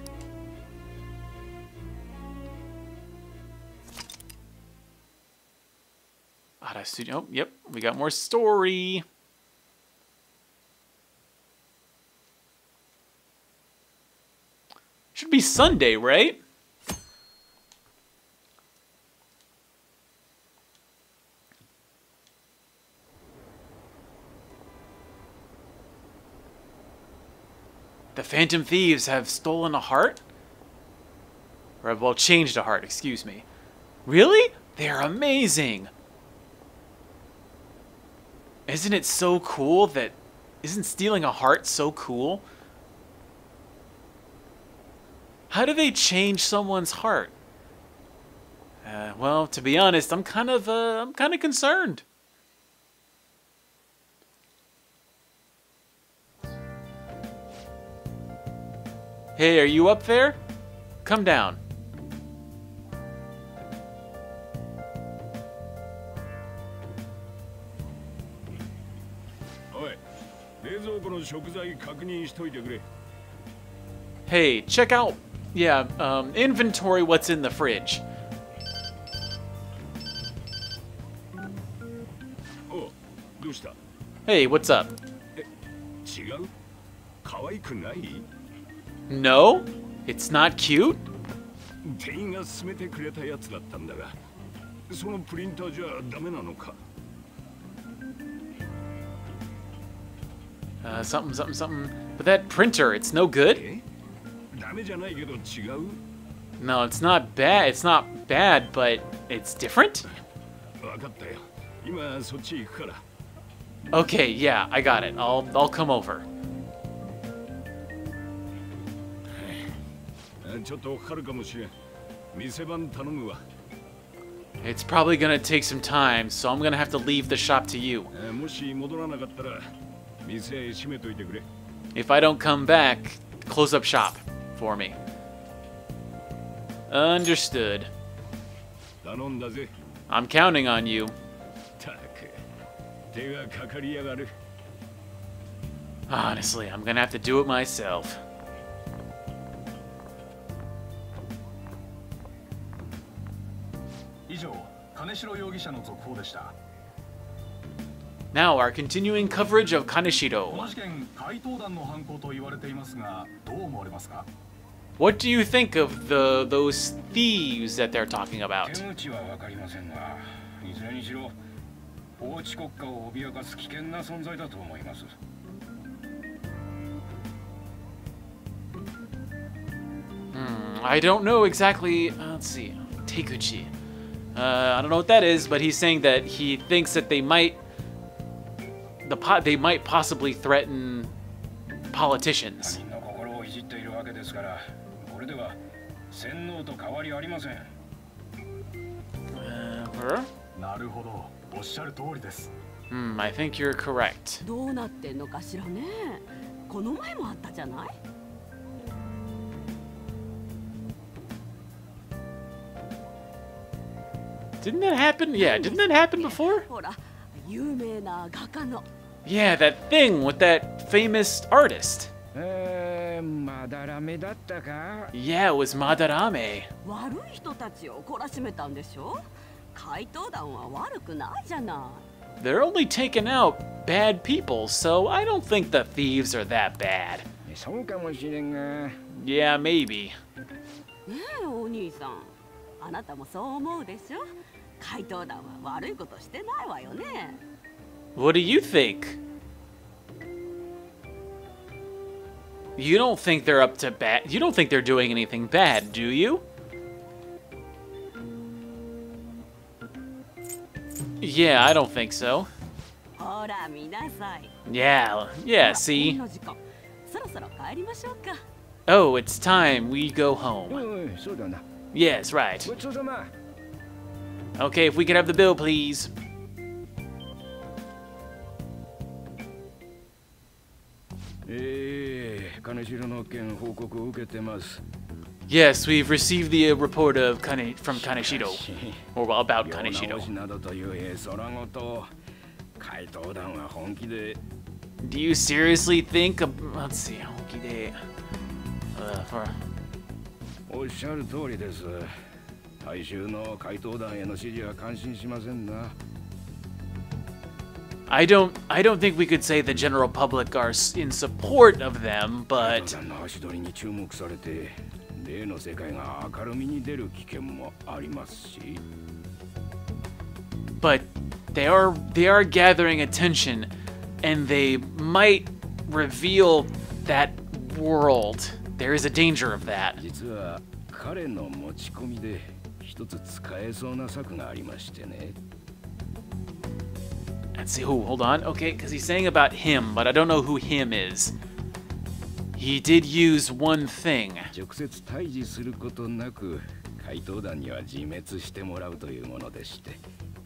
Oh, yep, we got more story. Should be Sunday, right? The Phantom Thieves have stolen a heart? Or, well, changed a heart, excuse me. Really? They're amazing! Isn't it so cool that... Isn't stealing a heart so cool? How do they change someone's heart? Well, to be honest, I'm kind of concerned. Hey, are you up there? Come down. おい、冷蔵庫の食材確認しといてくれ。 Hey, check out, inventory what's in the fridge. おう、どうした？ Hey, what's up? 違う？可愛くない？ No? It's not cute? 店員が勧めてくれたやつだったんだが、そのプリンターじゃダメなのか？ Something. But that printer, it's no good? ダメじゃないけど違う？ No, it's not bad. It's not bad, but it's different? わかったよ。今そっち行くから。 Okay, yeah, I got it. I'll come over. ちょっとかかるかもしれん。店番頼むわ。 It's probably gonna take some time, so I'm gonna have to leave the shop to you. もし戻らなかったら店閉めといてくれ。 If I don't come back, close up shop for me. Understood. 頼んだぜ。 I'm counting on you. たく、手がかかりやがる。 Honestly, I'm gonna have to do it myself. Now, our continuing coverage of Kaneshiro. What do you think of those thieves that they're talking about? I don't know exactly. Let's see. Teikuchi. I don't know what that is, but he's saying that he thinks that they might possibly threaten politicians. Huh? I think you're correct. どうなってんのかしらね。この前もあったじゃない。 Didn't that happen? Yeah, didn't that happen before? ほら、有名な画家の。 Yeah, that thing with that famous artist. まだらめだったか? Yeah, it was Madarame. 悪い人たちを懲らしめたんでしょ。怪盗団は悪くないじゃない。 They're only taking out bad people, so I don't think the thieves are that bad. そうかもしれんが。 Yeah, maybe. ねえ、お兄さん。あなたもそう思うでしょ。怪盗団は悪いことしてないわよね。 What do you think? You don't think they're up to bad? You don't think they're doing anything bad, do you? Yeah, I don't think so. ほら、見なさい。 Yeah, see? こんな時間。そろそろ帰りましょうか。 Oh, it's time we go home. そうだな。 Yes, right. ごちそうさま。 Okay, if we could have the bill, please. Yes, we've received the report of from Kaneshido, or well, about Kaneshido. Do you seriously think? Let's see, honki for. おっしゃる通りです。大衆の怪盗団への支持は感心しませんな。 I don't think we could say the general public are in support of them, but 怪盗団の足取りに注目されて、例の世界が明るみに出る危険もありますし。 but they are gathering attention, and they might reveal that world. There is a danger of that. 実は彼の持ち込みで一つ使えそうな策がありましてね。 Let's see. Oh, hold on. Okay, because he's saying about him, but I don't know who him is. He did use one thing. 直接対峙することなく怪盗団には自滅してもらうというものでして。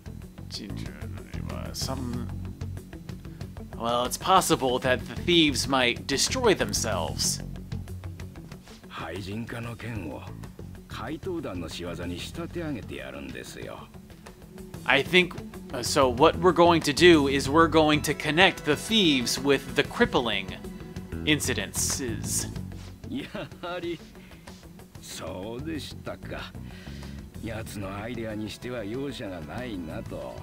Well, it's possible that the thieves might destroy themselves. 廃人化の件を怪盗団の仕業に仕立て上げてやるんですよ。 I think so. What we're going to do is we're going to connect the thieves with the crippling incidences. やはりそうでしたか。奴のアイデアにしては容赦がないなと。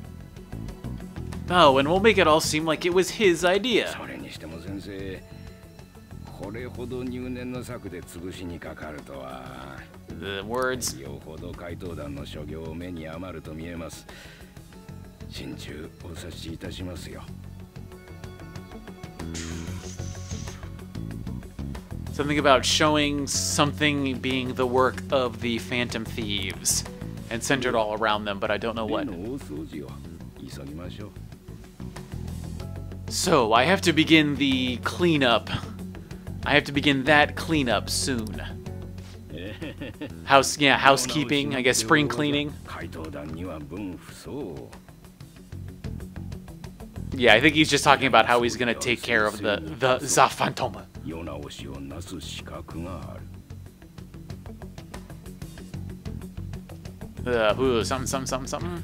Oh, and we'll make it all seem like it was his idea. それにしても先生、これほど入念な策で潰しにかかるとは。 The words. よほど怪盗団の所業を目に余ると見えます。心中お察しいたしますよ。 Something about showing something being the work of the Phantom Thieves and centered all around them, but I don't know what. 例の大掃除を急ぎましょう。 So, I have to begin the cleanup. I have to begin that cleanup soon. Housekeeping, I guess spring cleaning. 怪盗団には分不相。 Yeah, I think he's just talking about how he's gonna take care of the Phantom. 世直しをなす資格がある。 Something.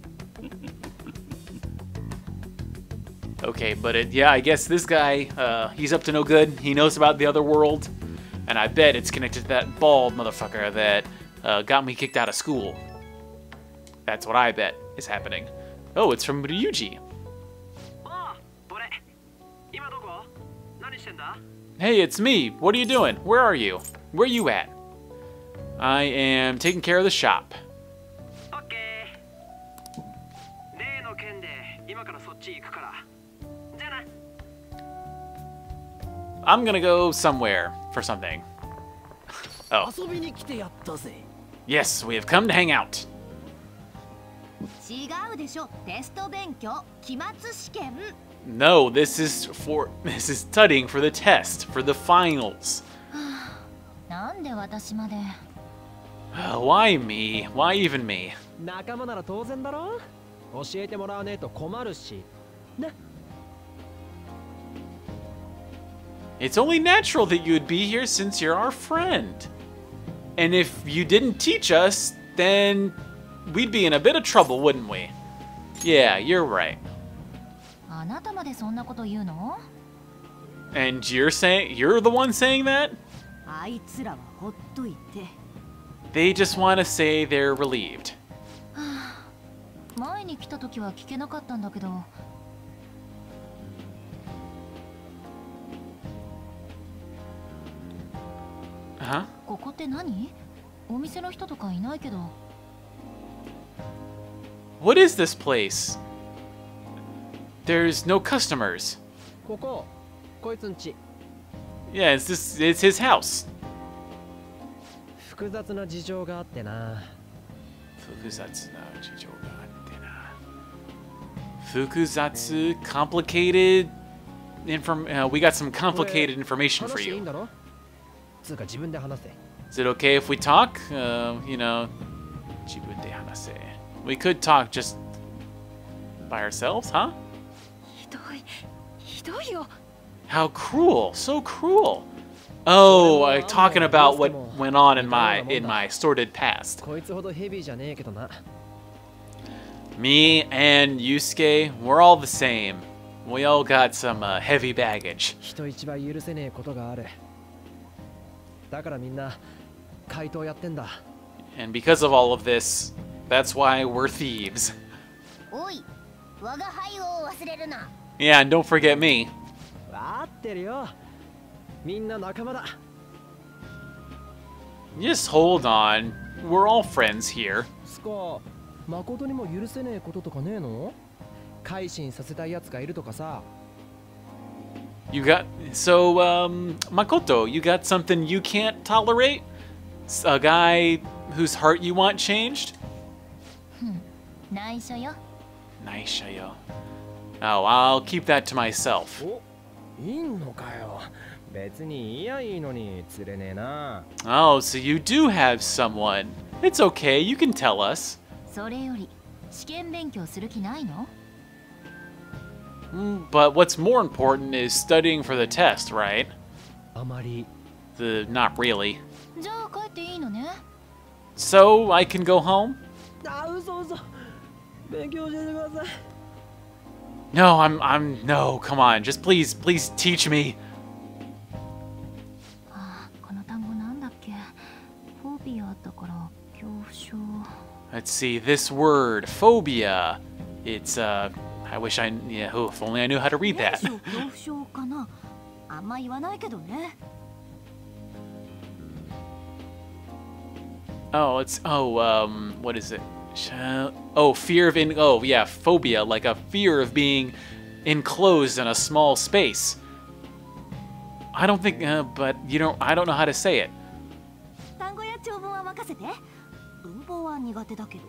Okay, but yeah, I guess this guy, he's up to no good. He knows about the other world, and I bet it's connected to that bald motherfucker that got me kicked out of school. That's what I bet is happening. Oh, it's from Ryuji. Hey, it's me. What are you doing? Where are you? Where are you at? I am taking care of the shop. Okay. I'm gonna go somewhere for something. Oh. Yes, we have come to hang out. 違うでしょ。テスト勉強、期末試験。 No, this is studying for the test, for the finals. なんで私まで。 Why me? Why even me? 仲間なら当然だろ。教えてもらわねえと困るし。ね。 It's only natural that you would be here since you're our friend. And if you didn't teach us, then we'd be in a bit of trouble, wouldn't we? Yeah, you're right. あなたまでそんなこと言うの？ And you're the one saying that? あいつらはほっといて。 They just want to say they're relieved. 前に来た時は聞けなかったんだけど。 Huh? ここって何？お店の人とかいないけど。 What is this place? There's no customers. ここ、こいつんち。 Yeah, it's his house. 複雑な事情があってな。 Fukuzatsu, complicated we got some complicated information for you. つうか自分で話せ。 Is it okay if we talk? You know, 自分で話せ. We could talk just by ourselves, huh? ひどいよ。 How cruel! So cruel! Oh, talking about what went on in my sordid past. こいつほどヘビーじゃねえけどな。 Me and Yusuke, we're all the same. We all got some heavy baggage. 人一倍許せねえことがある。だからみんな怪盗やってんだ。 And because of all of this, that's why we're thieves. おい、我が輩を忘れるな。 Yeah, and don't forget me. わかってるよ。みんな仲間だ。 Just hold on. We're all friends here. スコ、誠にも許せねえこととかねえの？改心させたいやつがいるとかさ。 You got... So, Makoto, you got something you can't tolerate? A guy whose heart you want changed? 内緒よ。 Nice, yo. Oh, I'll keep that to myself. お、いんのかよ。別にいやいいのに釣れねえな。 Oh, so you do have someone. It's okay, you can tell us. それより試験勉強する気ないの？ But what's more important is studying for the test, right? あまり。 Not really. じゃあ帰っていいのね。 So, I can go home? あ、嘘嘘。勉強教えてください。 No, no, come on, just please teach me. この単語なんだっけ？フォビアだから恐怖症。 Let's see, this word, phobia. It's, I wish if only I knew how to read that. 恐怖症かな？あんま言わないけどね。 Oh, what is it? Oh, fear of oh yeah, phobia, like a fear of being enclosed in a small space. I don't think, but I don't know how to say it. 単語や長文は任せて。文法は苦手だけど。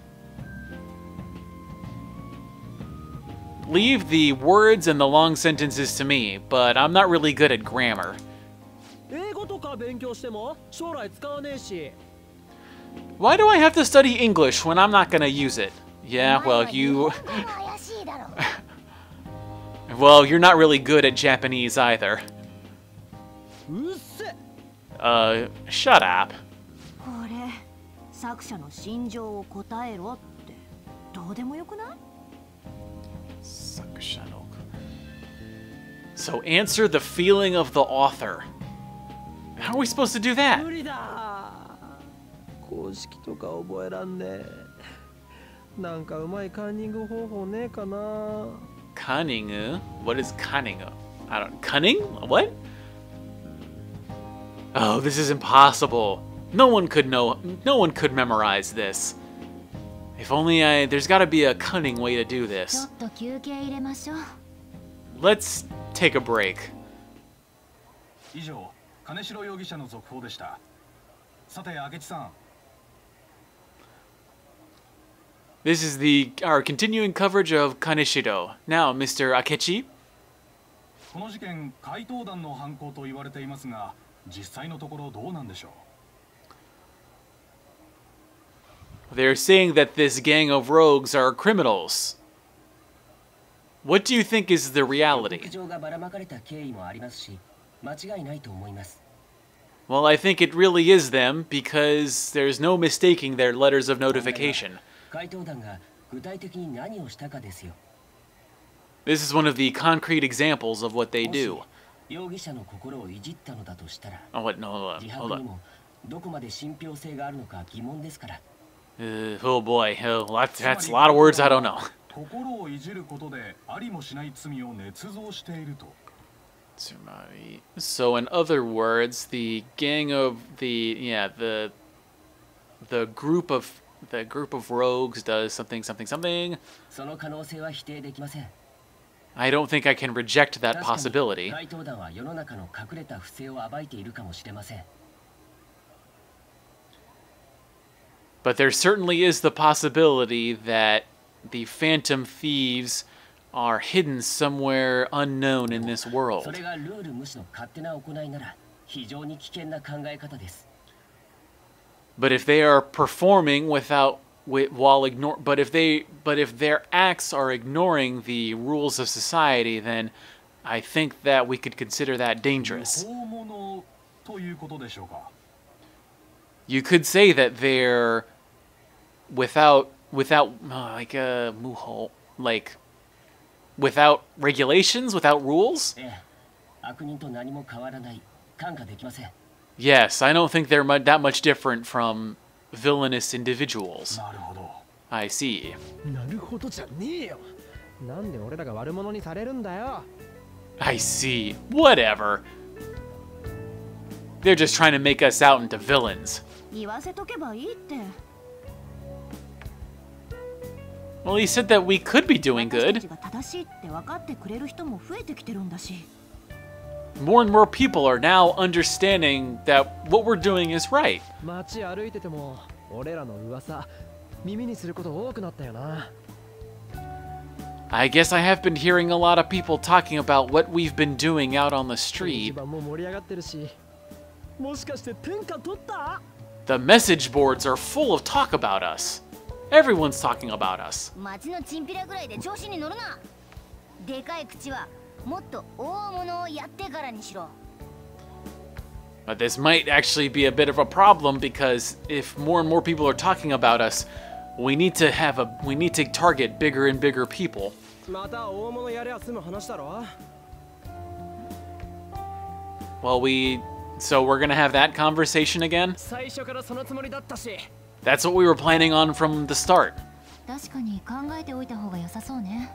Leave the words and the long sentences to me, but I'm not really good at grammar. 英語とか勉強しても将来使わねえし。 Why do I have to study English when I'm not gonna use it? Yeah, well, 日本語が怪しいだろ。 well, you're not really good at Japanese either. うっせ。 Shut up. これ作者の心情を答えろってどうでもよくない？ So answer the feeling of the author. How are we supposed to do that? 無理だ。公式とか覚えらんねえ。なんかうまいカンニング方法ねえかな。 Cunning? What is cunning? Cunning? What? Oh, this is impossible. No one could memorize this. If only there's gotta be a cunning way to do ちょ this. っと休憩入れましょう。 Let's take a break. 以上、金城容疑者の続報でした。さて、明智さん。 This is our continuing coverage of Kaneshiro. Now, Mr. Akechi. この事件、怪盗団の犯行と言われていますが、実際のところどうなんでしょう。 They're saying that this gang of rogues are criminals. What do you think is the reality? Well, I think it really is them because there's no mistaking their letters of notification. This is one of the concrete examples of what they do. Oh, what? No, hold on. Oh boy, that's a lot of words I don't know. 心をいじることでありもしない罪を捏造していると。 So in other words, the gang of the group of rogues does something. I don't think I can reject that possibility. But there certainly is the possibility that the phantom thieves are hidden somewhere unknown in this world. 非常に危険な考え方です。 But if they are performing but if their acts are ignoring the rules of society, then I think that we could consider that dangerous. 大物ということでしょうか。 You could say that they're without regulations, without rules. ええ、悪人と何も変わらない。看過できません。 Yes, I don't think they're that much different from villainous individuals. なるほど。 I see. なるほどじゃねえよ。なんで俺らが悪者にされるんだよ。 I see. Whatever. They're just trying to make us out into villains. 言わせとけばいいって。 Well, he said that we could be doing 私た good. ちが正しいって分かってくれる人も増えてきてるんだし。 More and more people are now understanding that what we're doing is right. 街歩いてても俺らの噂耳にすること多くなったよな。 I guess I have been hearing a lot of people talking about what we've been doing out on the street. も盛り上がってるし、もしかして天下取った？ The message boards are full of talk about us. Everyone's talking about us. 街のチンピラぐらいで調子に乗るな。でかい口はもっと大物をやってからにしろ。 But this might actually be a bit of a problem because if more and more people are talking about us, we need to target bigger and bigger people. また大物やりゃ済む話だろ。 Well, so we're gonna have that conversation again? 最初からそのつもりだったし。 That's what we were planning on from the start. 確かに考えておいた方が良さそうね。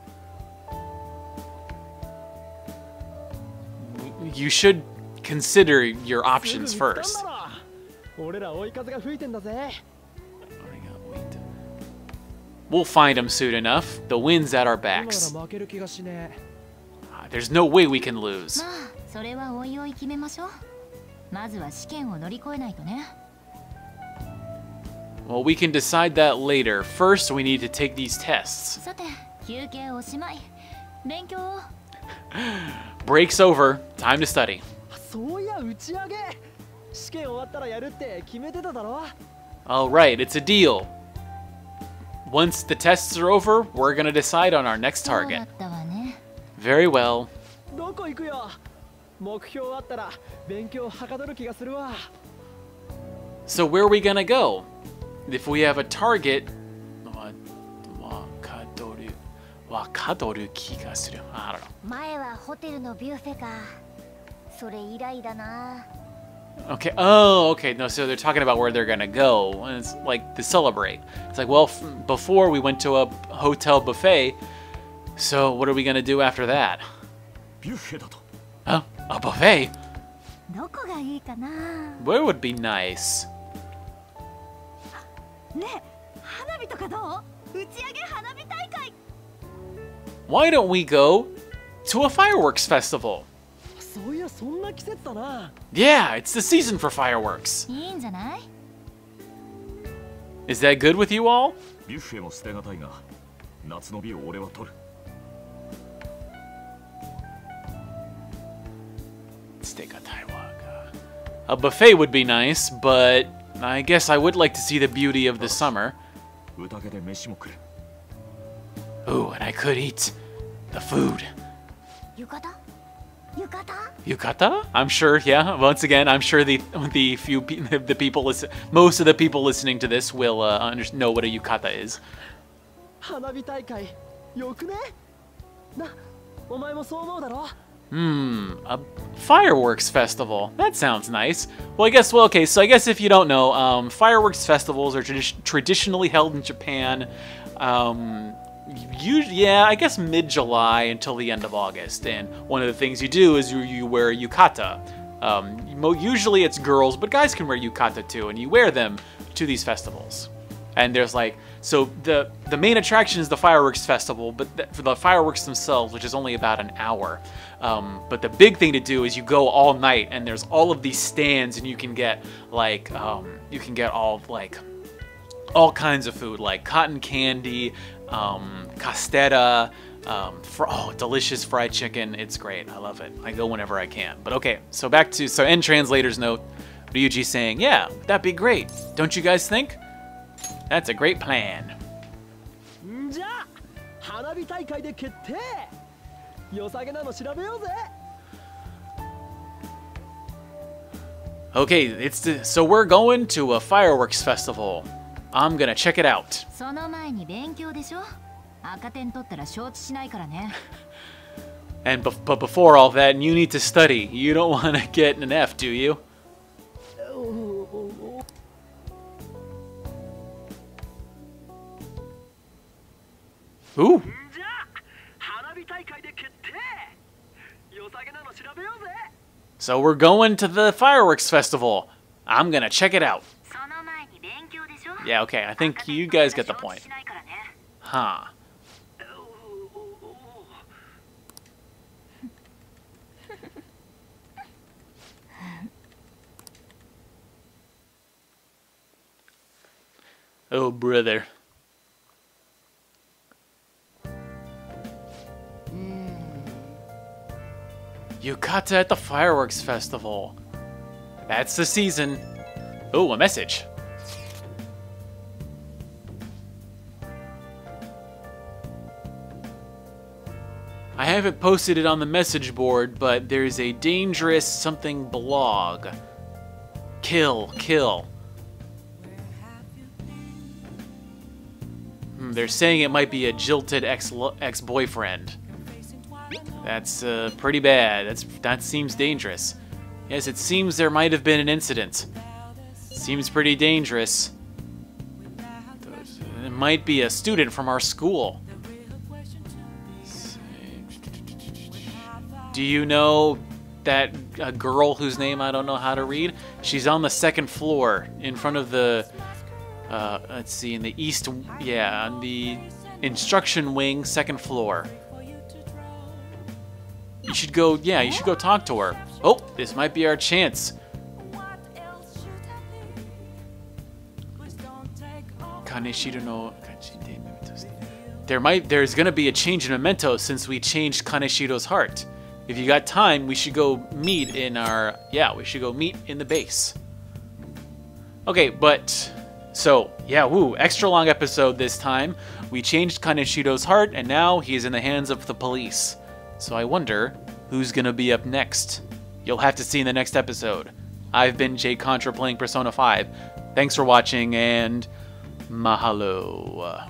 You should consider your options first. 俺ら追い風が吹いてんだぜ。 We'll find him soon enough. The wind's at our 今なら backs. 負ける気がしね There's no way we can lose. まあそれはおいおい決めましょう。まずは試験を乗り越えないとね。 Well, we can decide that later. First, we need to take these tests. さて休憩おしまい。勉強を。 Break's over. Time to study. え。そういや打ち上げ。試験終わったらやるって決めてただろ。 All right, it's a deal. Once the tests are over, we're gonna decide on our next そうだ target. ったわね。 Very well. どこ行くよ。目標あったら勉強はかどる気がするわ。 So where are we gonna go? If we have a target, I don't know. 前はホテルのビュッフェか。それ以来だな。 Okay. Oh, okay. No, so they're talking about where they're gonna go, and it's like to celebrate. It's like, well, before we went to a hotel buffet, so what are we gonna do after that? ビュッフェだと。 Huh? A buffet? どこがいいかな。 Where would be nice? ねえ、花火とかどう？打ち上げ花火大会。 Why don't we go to a fireworks festival? そういやそんな季節だな。 Yeah, it's the season for fireworks. いいんじゃない？ Is that good with you all? ビュッフェも捨てがたいが、夏の美を俺は取る。 A buffet would be nice, but I guess I would like to see the beauty of the summer. 宴で飯も食る。 Ooh, and I could eat the food. 浴衣？浴衣？ Yukata? I'm sure, yeah. Once again, I'm sure the people most of the people listening to this will know what a yukata is. 花火大会よくね。な、お前もそう思うだろ。 A fireworks festival. That sounds nice. Well, okay, so I guess if you don't know, fireworks festivals are traditionally held in Japan, I guess mid-July until the end of August. And one of the things you do is you wear a yukata. Usually it's girls, but guys can wear yukata too, and you wear them to these festivals. And there's so the main attraction is the fireworks festival, but for the fireworks themselves, which is only about an hour. But the big thing to do is you go all night, and there's all of these stands, and you can get all kinds of food, like cotton candy, castera, delicious fried chicken. It's great. I love it. I go whenever I can. But okay, so back to, end translator's note. Ryuji saying, yeah, that'd be great. Don't you guys think? That's a great plan. じゃあ花火大会で決定。良さげなの調べようぜ。 Okay, so we're going to a fireworks festival. I'm gonna check it out. その前に勉強でしょ。赤点取ったら承知しないからね。 But before all that, you need to study. You don't want to get an F, do you? Ooh. So we're going to the fireworks festival. I'm gonna check it out. Yeah, okay, I think you guys get the point. Huh. Oh, brother. Yukata at the fireworks festival. That's the season. Oh, a message. I haven't posted it on the message board, but there's a dangerous something blog. Kill. They're saying it might be a jilted ex-boyfriend. That's pretty bad. That seems dangerous. Yes, it seems there might have been an incident. Seems pretty dangerous. It might be a student from our school. Do you know that a girl whose name I don't know how to read? She's on the second floor in front of the, let's see, in the east, yeah, on the instruction wing, second floor. You should go, yeah, you should go talk to her. Oh, this might be our chance. There's gonna be a change in Mementos since we changed Kaneshiro's heart. If you got time, we should go meet in our, we should go meet in the base. Okay, but, so, yeah, woo, extra long episode this time. We changed Kaneshiro's heart, and now he's in the hands of the police. So I wonder who's gonna be up next. You'll have to see in the next episode. I've been Jay Contra playing Persona 5. Thanks for watching, and mahalo.